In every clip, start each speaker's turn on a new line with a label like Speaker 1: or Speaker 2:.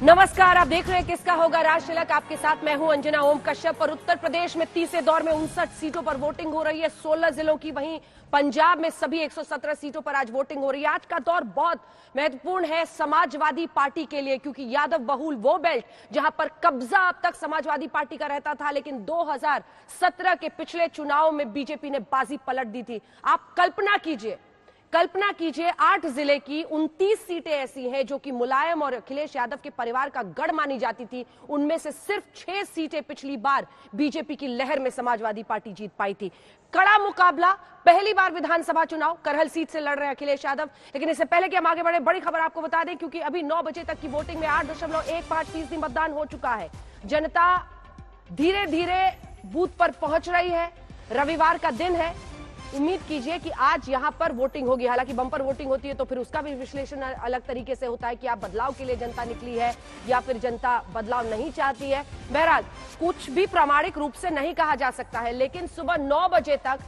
Speaker 1: नमस्कार, आप देख रहे हैं किसका होगा राज तिलक। आपके साथ मैं हूं अंजना ओम कश्यप। और उत्तर प्रदेश में तीसरे दौर में 59 सीटों पर वोटिंग हो रही है, 16 जिलों की। वहीं पंजाब में सभी 117 सीटों पर आज वोटिंग हो रही है। आज का दौर बहुत महत्वपूर्ण है समाजवादी पार्टी के लिए, क्योंकि यादव बहुल वो बेल्ट जहां पर कब्जा अब तक समाजवादी पार्टी का रहता था, लेकिन 2017 के पिछले चुनाव में बीजेपी ने बाजी पलट दी थी। आप कल्पना कीजिए 8 जिले की 29 सीटें ऐसी हैं जो कि मुलायम और अखिलेश यादव के परिवार का गढ़ मानी जाती थी। उनमें से सिर्फ 6 सीटें पिछली बार बीजेपी की लहर में समाजवादी पार्टी जीत पाई थी। कड़ा मुकाबला, पहली बार विधानसभा चुनाव करहल सीट से लड़ रहे हैं अखिलेश यादव। लेकिन इससे पहले कि हम आगे बढ़े, बड़ी खबर आपको बता दें, क्योंकि अभी 9 बजे तक की वोटिंग में 8.15% मतदान हो चुका है। जनता धीरे धीरे बूथ पर पहुंच रही है। रविवार का दिन है, उम्मीद कीजिए कि आज यहां पर वोटिंग होगी। हालांकि बम्पर वोटिंग होती है तो फिर उसका भी विश्लेषण अलग तरीके से होता है कि आप बदलाव के लिए जनता निकली है या फिर जनता बदलाव नहीं चाहती है। बहरहाल कुछ भी प्रामाणिक रूप से नहीं कहा जा सकता है, लेकिन सुबह 9 बजे तक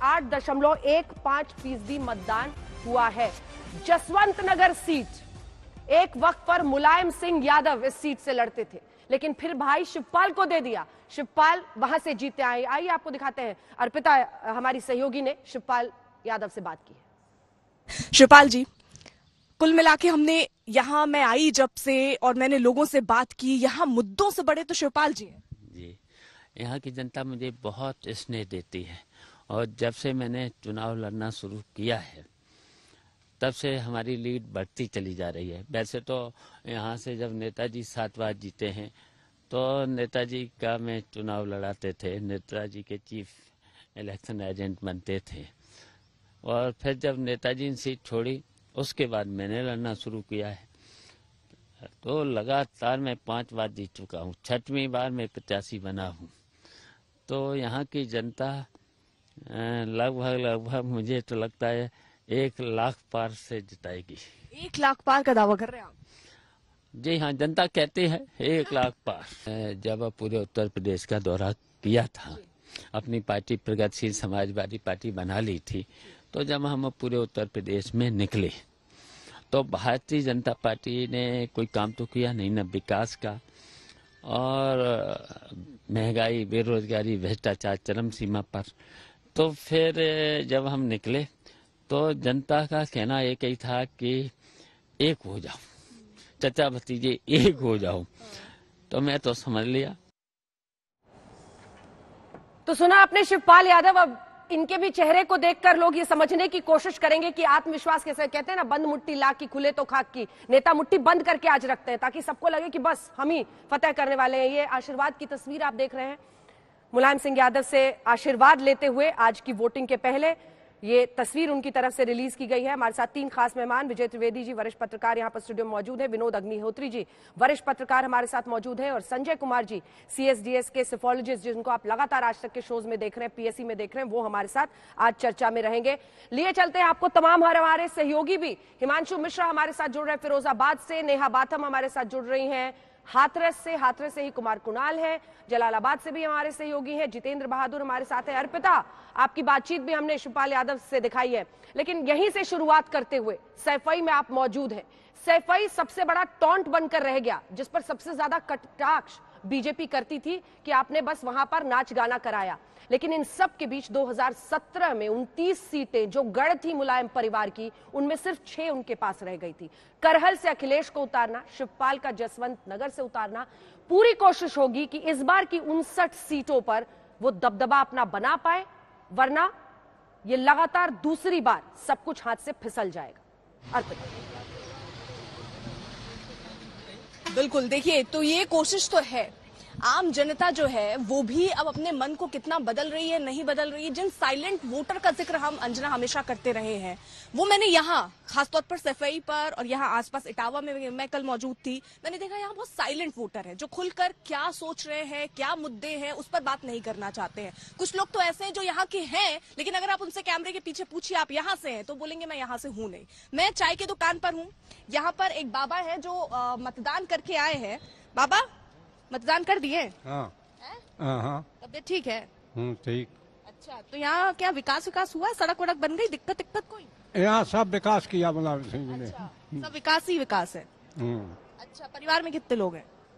Speaker 1: 8.15% मतदान हुआ है। जसवंत नगर सीट, एक वक्त पर मुलायम सिंह यादव इस सीट से लड़ते थे, लेकिन फिर भाई शिवपाल को दे दिया। शिवपाल वहां से जीते आए। आइए आपको दिखाते हैं। अर्पिता हमारी सहयोगी ने शिवपाल यादव से बात की है।
Speaker 2: शिवपाल जी, कुल मिला के हमने यहाँ मैं आई जब से और मैंने लोगों से बात की, यहाँ मुद्दों से बड़े तो शिवपाल जी हैं।
Speaker 3: जी, यहाँ की जनता मुझे बहुत स्नेह देती है और जब से मैंने चुनाव लड़ना शुरू किया है तब से हमारी लीड बढ़ती चली जा रही है। वैसे तो यहाँ से जब नेताजी 7 बार जीते हैं तो नेताजी का मैं चुनाव लड़ाते थे, नेताजी के चीफ इलेक्शन एजेंट बनते थे। और फिर जब नेताजी ने सीट छोड़ी उसके बाद मैंने लड़ना शुरू किया है, तो लगातार मैं 5 बार जीत चुका हूँ। 6वीं बार मैं प्रत्याशी बना हूँ। तो यहाँ की जनता लगभग मुझे तो लगता है 1 लाख पार से जिताएगी।
Speaker 2: 1 लाख पार का दावा कर रहे हैं आप?
Speaker 3: जी हाँ, जनता कहती है 1 लाख पार। जब पूरे उत्तर प्रदेश का दौरा किया था, अपनी पार्टी प्रगतिशील समाजवादी पार्टी बना ली थी, तो जब हम पूरे उत्तर प्रदेश में निकले तो भारतीय जनता पार्टी ने कोई काम तो किया नहीं, न विकास का, और महंगाई, बेरोजगारी, भ्रष्टाचार चरम सीमा पर। तो फिर जब हम निकले तो जनता का कहना एक ही था कि एक हो जाओ, चचा भतीजे एक हो जाओ। तो मैं तो समझ लिया।
Speaker 1: तो सुना आपने शिवपाल यादव। अब इनके भी चेहरे को देखकर लोग ये समझने की कोशिश करेंगे कि आत्मविश्वास कैसे, कहते हैं ना, बंद मुट्ठी ला की खुले तो खाक की। नेता मुट्ठी बंद करके आज रखते हैं ताकि सबको लगे कि बस हम ही फतेह करने वाले हैं। ये आशीर्वाद की तस्वीर आप देख रहे हैं, मुलायम सिंह यादव से आशीर्वाद लेते हुए आज की वोटिंग के पहले ये तस्वीर उनकी तरफ से रिलीज की गई है। हमारे साथ 3 खास मेहमान, विजय त्रिवेदी जी वरिष्ठ पत्रकार यहाँ पर स्टूडियो में मौजूद है, विनोद अग्निहोत्री जी वरिष्ठ पत्रकार हमारे साथ मौजूद है, और संजय कुमार जी CSDS के सिफोलॉजिस्ट जिनको आप लगातार आज तक के शोज में देख रहे हैं, PSC में देख रहे हैं, वो हमारे साथ आज चर्चा में रहेंगे। लिए चलते हैं आपको तमाम हमारे सहयोगी भी। हिमांशु मिश्रा हमारे साथ जुड़ रहे हैं फिरोजाबाद से, नेहा बाथम हमारे साथ जुड़ रही हैं हाथरस से ही कुमार कुणाल है, जलालाबाद से भी हमारे सहयोगी हैं, जितेंद्र बहादुर हमारे साथ है। अर्पिता, आपकी बातचीत भी हमने शिवपाल यादव से दिखाई है, लेकिन यहीं से शुरुआत करते हुए सैफई में आप मौजूद हैं। सैफई सबसे बड़ा टॉन्ट बनकर रह गया, जिस पर सबसे ज्यादा कटाक्ष बीजेपी करती थी कि आपने बस वहां पर नाच गाना कराया। लेकिन इन सब के बीच 2017 में 29 सीटें जो गढ़ थी मुलायम परिवार की, उनमें सिर्फ 6 उनके पास रह गई थी। करहल से अखिलेश को उतारना, शिवपाल का जसवंत नगर से उतारना, पूरी कोशिश होगी कि इस बार की 59 सीटों पर वो दबदबा अपना बना पाए, वरना ये लगातार दूसरी बार सब कुछ हाथ से फिसल जाएगा। अर्पिता।
Speaker 2: बिल्कुल, देखिए, तो ये कोशिश तो है। आम जनता जो है वो भी अब अपने मन को कितना बदल रही है, नहीं बदल रही है। जिन साइलेंट वोटर का जिक्र हम अंजना हमेशा करते रहे हैं, वो मैंने यहाँ खासतौर पर सफाई पर और यहाँ आसपास इटावा में मैं कल मौजूद थी, मैंने देखा यहाँ बहुत साइलेंट वोटर है जो खुलकर क्या सोच रहे हैं, क्या मुद्दे हैं, उस पर बात नहीं करना चाहते हैं। कुछ लोग तो ऐसे हैं जो यहाँ के हैं, लेकिन अगर आप उनसे कैमरे के पीछे पूछिए आप यहाँ से हैं, तो बोलेंगे मैं यहाँ से हूँ नहीं। मैं चाय की दुकान पर हूँ। यहाँ पर एक बाबा है जो मतदान करके आए हैं। बाबा, मतदान कर दिए?
Speaker 4: हाँ। हाँ।
Speaker 2: तबियत ठीक है?
Speaker 4: ठीक।
Speaker 2: अच्छा, तो यहाँ क्या विकास हुआ? सड़क वड़क बन गई? दिक्कत कोई?
Speaker 4: यहाँ सब विकास किया मुलायम सिंह जी ने।
Speaker 2: अच्छा, सब विकास ही विकास है। अच्छा, परिवार में कितने लोग हैं?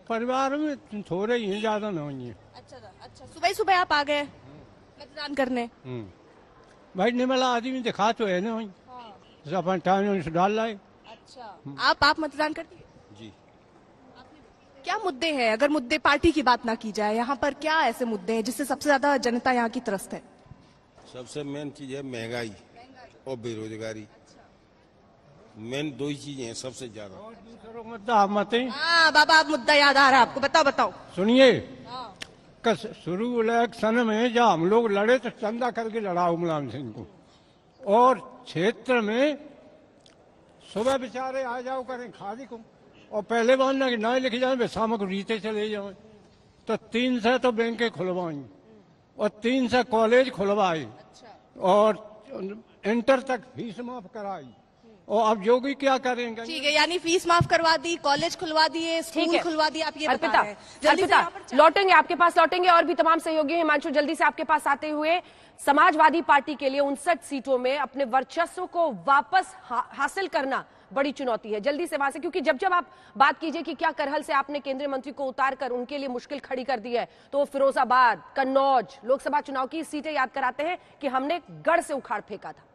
Speaker 4: परिवार में थोड़े ही हैं, ज्यादा ना होंगे।
Speaker 2: अच्छा, सुबह सुबह आप आ गए मतदान करने।
Speaker 4: भाई निमला आदमी दिखा तो है ना वही, अपन टाइम से डाल लाए।
Speaker 2: अच्छा, आप मतदान करते हैं?
Speaker 4: जी।
Speaker 2: क्या मुद्दे हैं, अगर मुद्दे पार्टी की बात ना की जाए, यहाँ पर क्या ऐसे मुद्दे हैं जिससे सबसे ज्यादा जनता यहाँ की त्रस्त है?
Speaker 5: सबसे मेन चीज है महंगाई और बेरोजगारी। मेन दो ही चीजें हैं सबसे ज्यादा।
Speaker 4: और दूसरों को मुद्दा आप मत हैं।
Speaker 2: हाँ बाबा, आप मुद्दा याद आ रहा है आपको, बताओ।
Speaker 4: सुनिए, शुरू इलेक्शन में जब हम लोग लड़े तो चंदा करके लड़ा मुलायम सिंह को, और क्षेत्र में सुबह बेचारे आ जाओ करें खादी को, और पहले बांधना कि ना लिख जाए वे शाम को रीते चले जाए। तो 300 तो बैंकें खुलवाई और 300 कॉलेज खुलवाए और इंटर तक फीस माफ कराई, और अब योगी क्या करेंगे?
Speaker 2: ठीक है, यानी फीस माफ करवा दी, कॉलेज खुलवा दिए, स्कूल खुलवा दिए, आप ये बता रहे हैं। जल्दी से
Speaker 1: अर्पिता लौटेंगे आपके पास, लौटेंगे और भी तमाम सहयोगी हैं। हिमांशु जल्दी से आपके पास आते हुए, समाजवादी पार्टी के लिए 59 सीटों में अपने वर्चस्व को वापस हासिल करना बड़ी चुनौती है। जल्दी से वहां से, क्योंकि जब आप बात कीजिए कि क्या करहल से आपने केंद्रीय मंत्री को उतार कर उनके लिए मुश्किल खड़ी कर दी है, तो फिरोजाबाद, कन्नौज लोकसभा चुनाव की सीटें याद कराते हैं कि हमने गढ़ से उखाड़ फेंका था।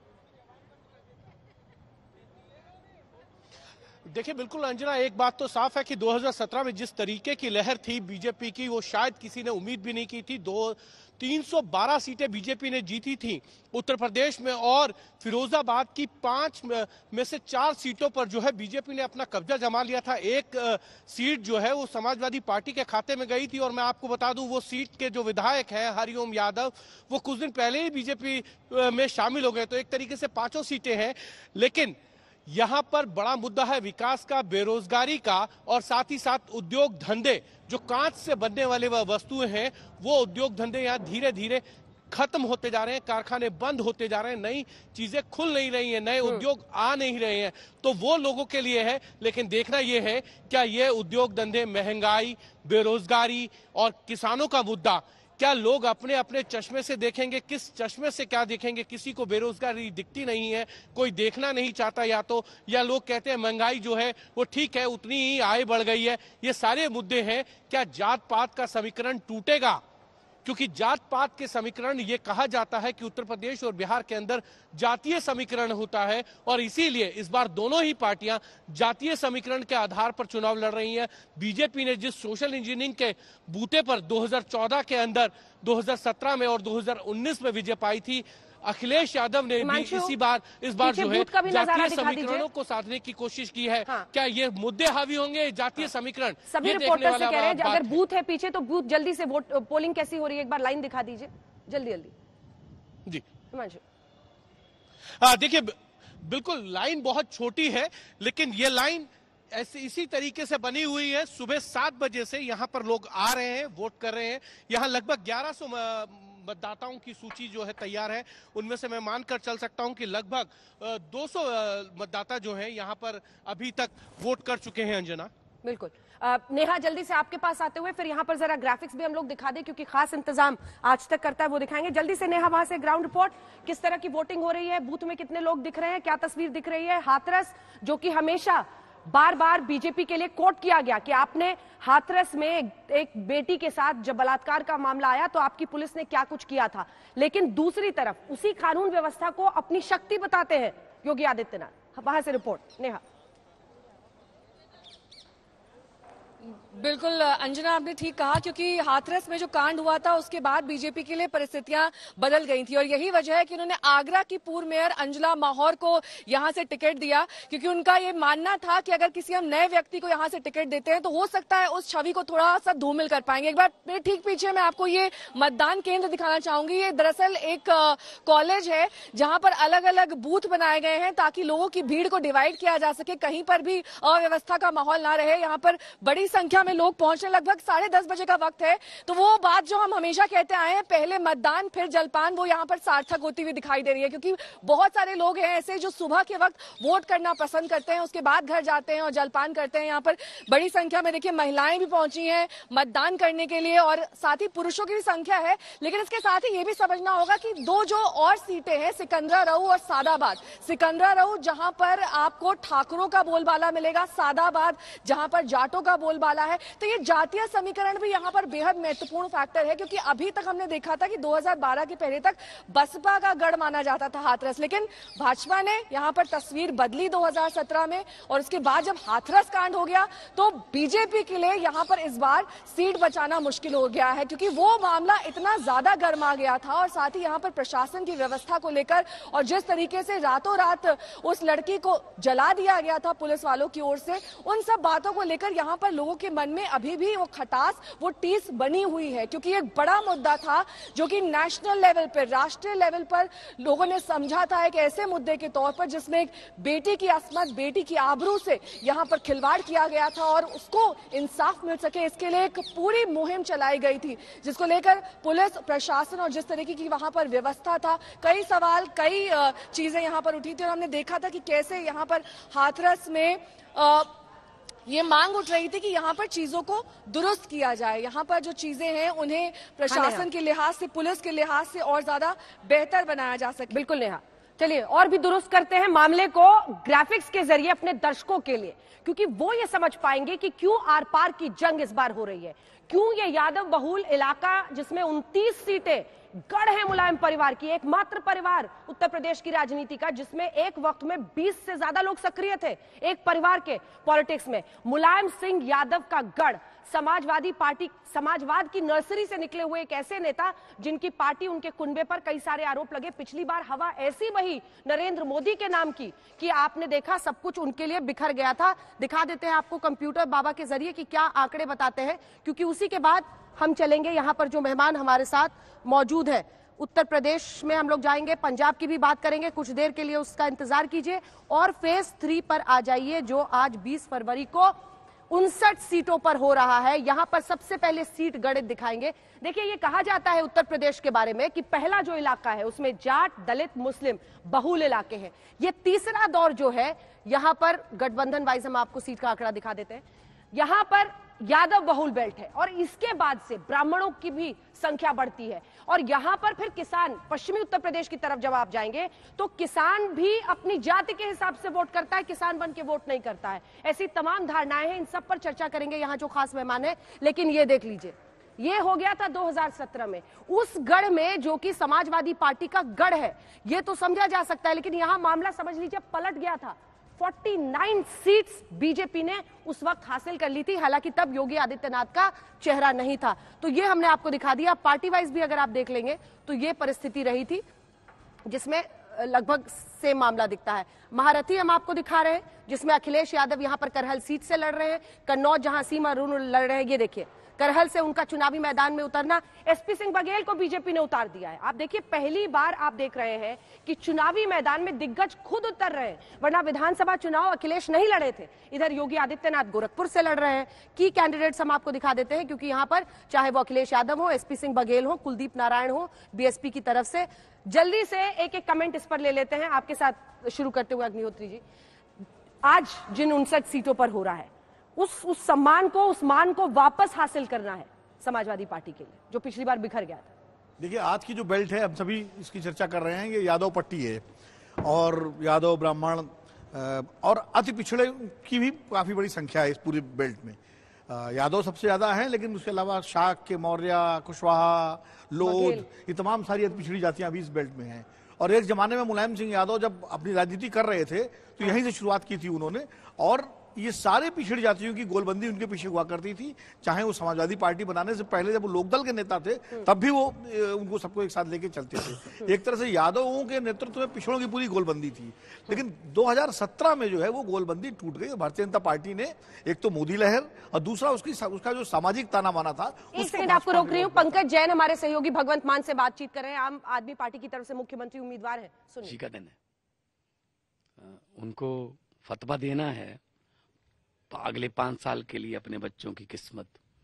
Speaker 6: देखिए बिल्कुल अंजना, एक बात तो साफ है कि 2017 में जिस तरीके की लहर थी बीजेपी की, वो शायद किसी ने उम्मीद भी नहीं की थी। 312 सीटें बीजेपी ने जीती थी उत्तर प्रदेश में, और फिरोजाबाद की 5 में से 4 सीटों पर जो है बीजेपी ने अपना कब्जा जमा लिया था। एक सीट जो है वो समाजवादी पार्टी के खाते में गई थी, और मैं आपको बता दूं वो सीट के जो विधायक हैं हरिओम यादव, वो कुछ दिन पहले ही बीजेपी में शामिल हो गए। तो एक तरीके से 5 सीटें हैं, लेकिन यहां पर बड़ा मुद्दा है विकास का, बेरोजगारी का, और साथ ही साथ उद्योग धंधे। जो कांच से बनने वाले वस्तुएं हैं वो उद्योग धंधे यहां धीरे धीरे खत्म होते जा रहे हैं, कारखाने बंद होते जा रहे हैं, नई चीजें खुल नहीं रही हैं, नए उद्योग आ नहीं रहे हैं। तो वो लोगों के लिए है, लेकिन देखना यह है क्या ये उद्योग धंधे, महंगाई, बेरोजगारी और किसानों का मुद्दा, क्या लोग अपने अपने चश्मे से देखेंगे? किस चश्मे से क्या देखेंगे? किसी को बेरोजगारी दिखती नहीं है, कोई देखना नहीं चाहता, या लोग कहते हैं महंगाई जो है वो ठीक है, उतनी ही आय बढ़ गई है। ये सारे मुद्दे हैं। क्या जात पात का समीकरण टूटेगा? क्योंकि जात पात के समीकरण, ये कहा जाता है कि उत्तर प्रदेश और बिहार के अंदर जातीय समीकरण होता है, और इसीलिए इस बार दोनों ही पार्टियां जातीय समीकरण के आधार पर चुनाव लड़ रही हैं। बीजेपी ने जिस सोशल इंजीनियरिंग के बूते पर 2014 के अंदर, 2017 में और 2019 में विजय पाई थी, अखिलेश यादव ने भी इस बार जो है जातीय समीकरणों को साधने की कोशिश की है। हाँ। क्या ये मुद्दे हावी होंगे जातीय समीकरण?
Speaker 1: सभी रिपोर्टर से कह रहे हैं अगर बूथ है पीछे तो बूथ जल्दी से वोट पोलिंग कैसी हो रही है, एक बार लाइन दिखा दीजिए जल्दी
Speaker 6: जी
Speaker 1: हिमांशु।
Speaker 6: देखिए बिल्कुल लाइन बहुत छोटी है, लेकिन ये लाइन इसी तरीके से बनी हुई है। सुबह 7 बजे से यहाँ पर लोग आ रहे हैं, वोट कर रहे हैं। यहाँ लगभग 1100 मतदाताओं की सूची जो है तैयार है। उनमें से मैं मानकर चल सकता हूं कि लगभग 200 मतदाता जो हैं यहाँ पर अभी तक वोट कर चुके हैं। अंजना
Speaker 1: बिल्कुल। नेहा जल्दी से आपके पास आते हुए फिर यहाँ पर जरा ग्राफिक्स भी हम लोग दिखा दें, क्योंकि खास इंतजाम आज तक करता है वो दिखाएंगे। जल्दी से नेहा वहां से ग्राउंड रिपोर्ट, किस तरह की वोटिंग हो रही है, बूथ में कितने लोग दिख रहे हैं, क्या तस्वीर दिख रही है? हाथरस जो कि हमेशा बार बार बीजेपी के लिए कोट किया गया कि आपने हाथरस में एक बेटी के साथ जब बलात्कार का मामला आया तो आपकी पुलिस ने क्या कुछ किया था, लेकिन दूसरी तरफ उसी कानून व्यवस्था को अपनी शक्ति बताते हैं योगी आदित्यनाथ। वहां से रिपोर्ट नेहा।
Speaker 7: बिल्कुल अंजना, आपने ठीक कहा, क्योंकि हाथरस में जो कांड हुआ था उसके बाद बीजेपी के लिए परिस्थितियां बदल गई थी, और यही वजह है कि उन्होंने आगरा की पूर्व मेयर अंजुला माहौर को यहां से टिकट दिया, क्योंकि उनका ये मानना था कि अगर किसी हम नए व्यक्ति को यहां से टिकट देते हैं तो हो सकता है उस छवि को थोड़ा सा धूमिल कर पाएंगे। एक बार मेरे ठीक पीछे मैं आपको ये मतदान केंद्र दिखाना चाहूंगी। ये दरअसल एक कॉलेज है जहां पर अलग अलग बूथ बनाए गए हैं ताकि लोगों की भीड़ को डिवाइड किया जा सके, कहीं पर भी अव्यवस्था का माहौल ना रहे। यहाँ पर बड़ी संख्या में लोग पहुंचने, लगभग 10:30 बजे का वक्त है। तो वो बात जो हम हमेशा कहते आए हैं, पहले मतदान फिर जलपान, वो यहाँ पर सार्थक होती हुई दिखाई दे रही है, क्योंकि बहुत सारे लोग हैं ऐसे जो सुबह के वक्त वोट करना पसंद करते हैं, उसके बाद घर जाते हैं और जलपान करते हैं। यहाँ पर बड़ी संख्या में देखिए महिलाएं भी पहुंची हैं मतदान करने के लिए, और साथ ही पुरुषों की भी संख्या है। लेकिन इसके साथ ही ये भी समझना होगा कि 2 जो और सीटें हैं, सिकंदराबाद और सादाबाद। सिकंदराबाद जहां पर आपको ठाकुरों का बोलबाला मिलेगा, सादाबाद जहां पर जाटों का बोलबाला बोलबाला है। तो ये जातीय समीकरण भी यहाँ पर बेहद महत्वपूर्ण फैक्टर है, क्योंकि अभी तक हमने देखा था कि 2012 के पहले तक बसपा का गढ़ माना जाता था हाथरस, लेकिन भाजपा ने यहाँ पर तस्वीर बदली 2017 में, और उसके बाद जब हाथरस कांड हो गया तो बीजेपी के लिए यहाँ पर इस बार सीट बचाना मुश्किल हो गया है, क्योंकि वो मामला इतना ज्यादा गर्मा गया था, और साथ ही यहाँ पर प्रशासन की व्यवस्था को लेकर और जिस तरीके से रातों रात उस लड़की को जला दिया गया था पुलिस वालों की ओर से, उन सब बातों को लेकर यहाँ पर लोगों के मन में अभी भी वो खटास, वो टीस बनी हुई है, क्योंकि एक बड़ा मुद्दा था जो कि नेशनल लेवल पर, राष्ट्रीय लेवल पर लोगों ने समझा था एक ऐसे मुद्दे के तौर पर जिसमें एक बेटी की असमत, बेटी की आबरू से यहाँ पर खिलवाड़ किया गया था, और उसको इंसाफ मिल सके इसके लिए एक पूरी मुहिम चलाई गई थी, जिसको लेकर पुलिस प्रशासन और जिस तरीके की वहां पर व्यवस्था था, कई सवाल, कई चीजें यहाँ पर उठी थी, और हमने देखा था कि कैसे यहाँ पर हाथरस में ये मांग उठ रही थी कि यहाँ पर चीजों को दुरुस्त किया जाए, यहाँ पर जो चीजें हैं उन्हें प्रशासन के लिहाज से, पुलिस के लिहाज से और ज्यादा बेहतर बनाया जा सके।
Speaker 1: बिल्कुल नेहा, चलिए और भी दुरुस्त करते हैं मामले को ग्राफिक्स के जरिए अपने दर्शकों के लिए, क्योंकि वो ये समझ पाएंगे कि क्यों आर पार की जंग इस बार हो रही है, क्यों ये यादव बहुल इलाका जिसमें 29 सीटें गढ़ है मुलायम परिवार की, एकमात्र परिवार उत्तर प्रदेश की राजनीति का जिसमें एक वक्त में 20 से ज्यादा लोग सक्रिय थे एक परिवार के पॉलिटिक्स में, मुलायम सिंह यादव का गढ़, समाजवादी पार्टी, समाजवाद की नर्सरी से निकले हुए एक ऐसे नेता जिनकी पार्टी, उनके कुनबे पर कई सारे आरोप लगे। पिछली बार हवा ऐसी बही नरेंद्र मोदी के नाम की कि आपने देखा सब कुछ उनके लिए बिखर गया था। दिखा देते हैं आपको कंप्यूटर बाबा के जरिए कि क्या आंकड़े बताते हैं, क्योंकि उसी के बाद हम चलेंगे यहाँ पर जो मेहमान हमारे साथ मौजूद है। उत्तर प्रदेश में हम लोग जाएंगे, पंजाब की भी बात करेंगे, कुछ देर के लिए उसका इंतजार कीजिए, और फेज 3 पर आ जाइए जो आज 20 फरवरी को 59 सीटों पर हो रहा है। यहां पर सबसे पहले सीट गणित दिखाएंगे। देखिए, ये कहा जाता है उत्तर प्रदेश के बारे में कि पहला जो इलाका है उसमें जाट, दलित, मुस्लिम बहुल इलाके हैं। ये तीसरा दौर जो है, यहां पर गठबंधन वाइज हम आपको सीट का आंकड़ा दिखा देते हैं, यहां पर यादव बहुल बेल्ट है, और इसके बाद से ब्राह्मणों की भी संख्या बढ़ती है, और यहां पर फिर किसान, पश्चिमी उत्तर प्रदेश की तरफ जब आप जाएंगे तो किसान भी अपनी जाति के हिसाब से वोट करता है, किसान बन के वोट नहीं करता है। ऐसी तमाम धारणाएं हैं, इन सब पर चर्चा करेंगे यहां जो खास मेहमान है। लेकिन ये देख लीजिए, ये हो गया था 2017 में, उस गढ़ में जो कि समाजवादी पार्टी का गढ़ है, ये तो समझा जा सकता है, लेकिन यहां मामला समझ लीजिए पलट गया था। 49 सीट्स बीजेपी ने उस वक्त हासिल कर ली थी, हालांकि तब योगी आदित्यनाथ का चेहरा नहीं था। तो ये हमने आपको दिखा दिया। पार्टी वाइज भी अगर आप देख लेंगे तो ये परिस्थिति रही थी जिसमें लगभग सेम मामला दिखता है। महारथी हम आपको दिखा रहे हैं जिसमें अखिलेश यादव यहां पर करहल सीट से लड़ रहे हैं, कन्नौज जहां सीमा अरुण लड़ रहे हैं। ये देखिए, करहल से उनका चुनावी मैदान में उतरना, एसपी सिंह बघेल को बीजेपी ने उतार दिया है। आप देखिए, पहली बार आप देख रहे हैं कि चुनावी मैदान में दिग्गज खुद उतर रहे हैं, वरना विधानसभा चुनाव अखिलेश नहीं लड़े थे। इधर योगी आदित्यनाथ गोरखपुर से लड़ रहे हैं। की कैंडिडेट्स हम आपको दिखा देते हैं, क्योंकि यहां पर चाहे वो अखिलेश यादव हो, एसपी सिंह बघेल हो, कुलदीप नारायण हो बीएसपी की तरफ से। जल्दी से एक एक कमेंट इस पर ले लेते हैं, आपके साथ शुरू करते हुए अग्निहोत्री जी। आज जिन 59 सीटों पर हो रहा है, उस सम्मान को, उस मान को वापस हासिल करना है समाजवादी पार्टी के लिए, जो पिछली बार बिखर गया था।
Speaker 8: देखिए, आज की जो बेल्ट है, हम सभी इसकी चर्चा कर रहे हैं, ये यादव पट्टी है, और यादव, ब्राह्मण और अति पिछड़े की भी काफी बड़ी संख्या है इस पूरी बेल्ट में। यादव सबसे ज्यादा है, लेकिन उसके अलावा शाक के, मौर्य, कुशवाहा, लोध, ये तमाम सारी अति पिछड़ी जातियां भी इस बेल्ट में हैं। और एक जमाने में मुलायम सिंह यादव जब अपनी राजनीति कर रहे थे तो यहीं से शुरुआत की थी उन्होंने, और ये सारे पिछड़ी जातियों की गोलबंदी उनके पीछे हुआ करती थी। चाहे वो समाजवादी पार्टी बनाने से पहले जब वो लोकदल के नेता थे, तब भी वो उनको सबको एक साथ लेके चलते थे। एक तरह से यादवों के नेतृत्व में पिछड़ों की पूरी गोलबंदी थी। लेकिन 2017 में जो है वो गोलबंदी टूट गई। भारतीय जनता पार्टी ने एक तो मोदी लहर और दूसरा उसका जो सामाजिक ताना माना था।
Speaker 1: एक सेकंड आपको रोक रही हूँ। पंकज जैन हमारे सहयोगी भगवंत मान से बातचीत कर रहे हैं, आम आदमी पार्टी की तरफ से मुख्यमंत्री उम्मीदवार है। सुनिए।
Speaker 9: का दिन है, उनको फतवा देना है तो अगले 5 साल के लिए अपने बच्चों की किस्मत,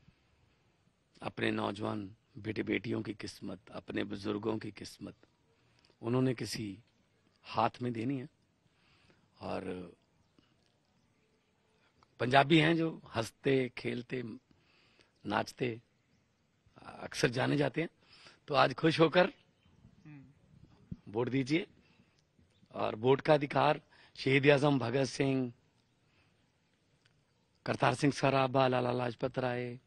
Speaker 9: अपने नौजवान बेटे बेटियों की किस्मत, अपने बुजुर्गों की किस्मत उन्होंने किसी हाथ में देनी है। और पंजाबी हैं जो हंसते खेलते नाचते अक्सर जाने जाते हैं, तो आज खुश होकर वोट दीजिए। और वोट का अधिकार शहीद आजम भगत सिंह, करतार सिंह सराभा, लाला लाजपत राय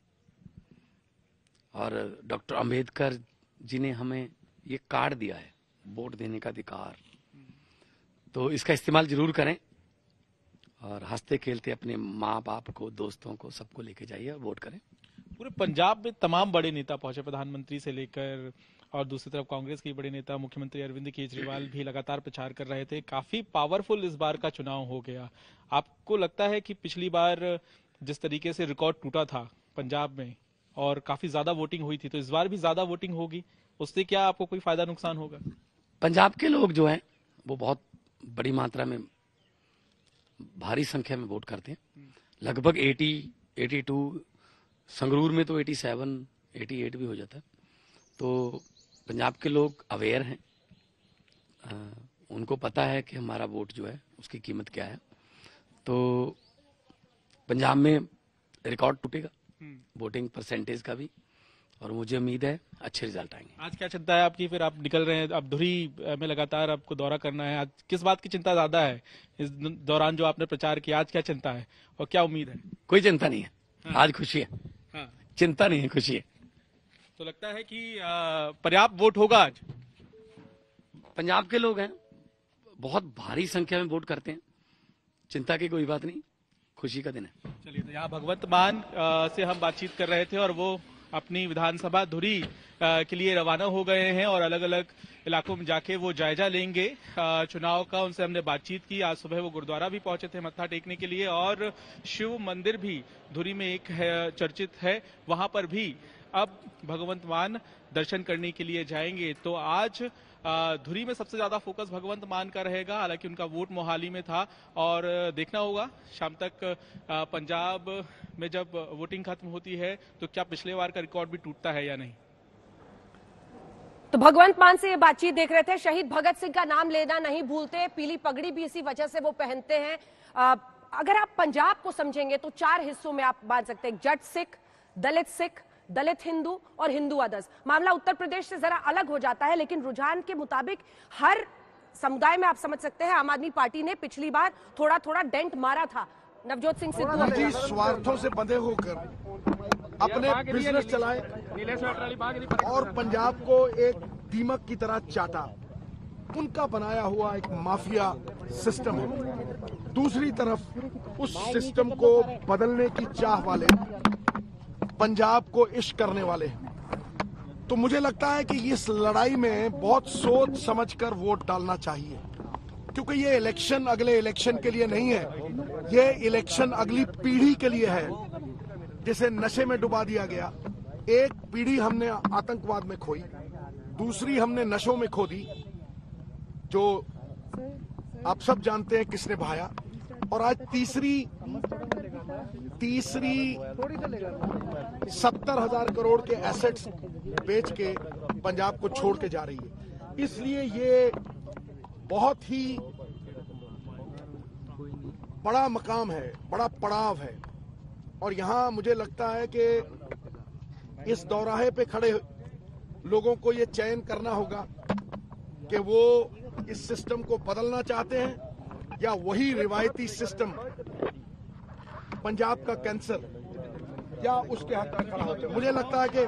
Speaker 9: और डॉक्टर अंबेडकर जी ने हमें ये कार्ड दिया है वोट देने का अधिकार, तो इसका इस्तेमाल जरूर करें और हंसते खेलते अपने माँ बाप को, दोस्तों को, सबको लेके जाइए और वोट करें।
Speaker 10: पूरे पंजाब में तमाम बड़े नेता पहुंचे, प्रधानमंत्री से लेकर, और दूसरी तरफ कांग्रेस के बड़े नेता मुख्यमंत्री अरविंद केजरीवाल भी लगातार प्रचार कर रहे थे। काफी पावरफुल इस बार का चुनाव हो गया। आपको लगता है कि पिछली बार जिस तरीके से रिकॉर्ड टूटा था पंजाब में और काफी ज्यादा वोटिंग हुई थी, तो इस बार भी ज्यादा वोटिंग होगी, उससे क्या आपको कोई फायदा नुकसान होगा?
Speaker 9: पंजाब के लोग जो हैं वो बहुत बड़ी मात्रा में, भारी संख्या में वोट करते हैं, लगभग 80, 82, संगरूर में तो 87, 88 भी हो जाता है। तो पंजाब के लोग अवेयर हैं, उनको पता है कि हमारा वोट जो है उसकी कीमत क्या है। तो पंजाब में रिकॉर्ड टूटेगा वोटिंग परसेंटेज का भी, और मुझे उम्मीद है अच्छे रिजल्ट आएंगे।
Speaker 10: आज क्या चिंता है आपकी? फिर आप निकल रहे हैं, अब धुरी में लगातार आपको दौरा करना है, आज किस बात की चिंता ज्यादा है इस दौरान जो आपने प्रचार किया? आज क्या चिंता है और क्या उम्मीद है?
Speaker 9: कोई चिंता नहीं है। हाँ। आज खुशी है।
Speaker 10: हाँ।
Speaker 9: चिंता नहीं है, खुशी है।
Speaker 10: तो लगता है कि पर्याप्त वोट होगा आज?
Speaker 9: पंजाब के लोग हैं, बहुत भारी संख्या में वोट करते हैं, चिंता की कोई बात नहीं, खुशी का दिन है।
Speaker 10: चलिए, तो यहाँ भगवंत मान से हम बातचीत कर रहे थे और वो अपनी विधानसभा धुरी के लिए रवाना हो गए हैं और अलग अलग इलाकों में जाके वो जायजा लेंगे चुनाव का। उनसे हमने बातचीत की। आज सुबह वो गुरुद्वारा भी पहुंचे थे मत्था टेकने के लिए, और शिव मंदिर भी धुरी में एक है, चर्चित है, वहां पर भी अब भगवंत मान दर्शन करने के लिए जाएंगे। तो आज धुरी में सबसे ज्यादा फोकस भगवंत मान का रहेगा। हालांकि उनका वोट मोहाली में था और देखना होगा शाम तक पंजाब में जब वोटिंग खत्म होती है तो क्या पिछले बार का रिकॉर्ड भी टूटता है या नहीं।
Speaker 1: तो भगवंत मान से ये बातचीत देख रहे थे। शहीद भगत सिंह का नाम लेना नहीं भूलते, पीली पगड़ी भी इसी वजह से वो पहनते हैं। अगर आप पंजाब को समझेंगे तो 4 हिस्सों में आप बांट सकते हैं, जट सिख, दलित हिंदू और हिंदू अदर्स। मामला उत्तर प्रदेश से जरा अलग हो जाता है, लेकिन रुझान के मुताबिक हर समुदाय में आप समझ सकते हैं आम आदमी पार्टी ने पिछली बार थोड़ा थोड़ा डेंट मारा था। नवजोत सिंह सिद्धू
Speaker 8: निजी स्वार्थों से बंधे होकर अपने बिजनेस चलाए और पंजाब को एक दीमक की तरह चाटा, उनका बनाया हुआ एक माफिया सिस्टम है। दूसरी तरफ उस सिस्टम को बदलने की चाह वाले, पंजाब को इश्क करने वाले हैं। तो मुझे लगता है कि इस लड़ाई में बहुत सोच समझकर वोट डालना चाहिए, क्योंकि ये इलेक्शन अगले इलेक्शन के लिए नहीं है, ये इलेक्शन अगली पीढ़ी के लिए है जिसे नशे में डुबा दिया गया। एक पीढ़ी हमने आतंकवाद में खोई, दूसरी हमने नशों में खो दी, जो आप सब जानते हैं किसने बहाया, और आज तीसरी 70,000 करोड़ के एसेट्स बेच के पंजाब को छोड़ के जा रही है। इसलिए ये बहुत ही बड़ा मकाम है, बड़ा पड़ाव है, और यहां मुझे लगता है कि इस दौराहे पे खड़े लोगों को ये चयन करना होगा कि वो इस सिस्टम को बदलना चाहते हैं या वही रिवायती सिस्टम पंजाब का कैंसर या उसके हक में खड़ा होते हैं। मुझे लगता है कि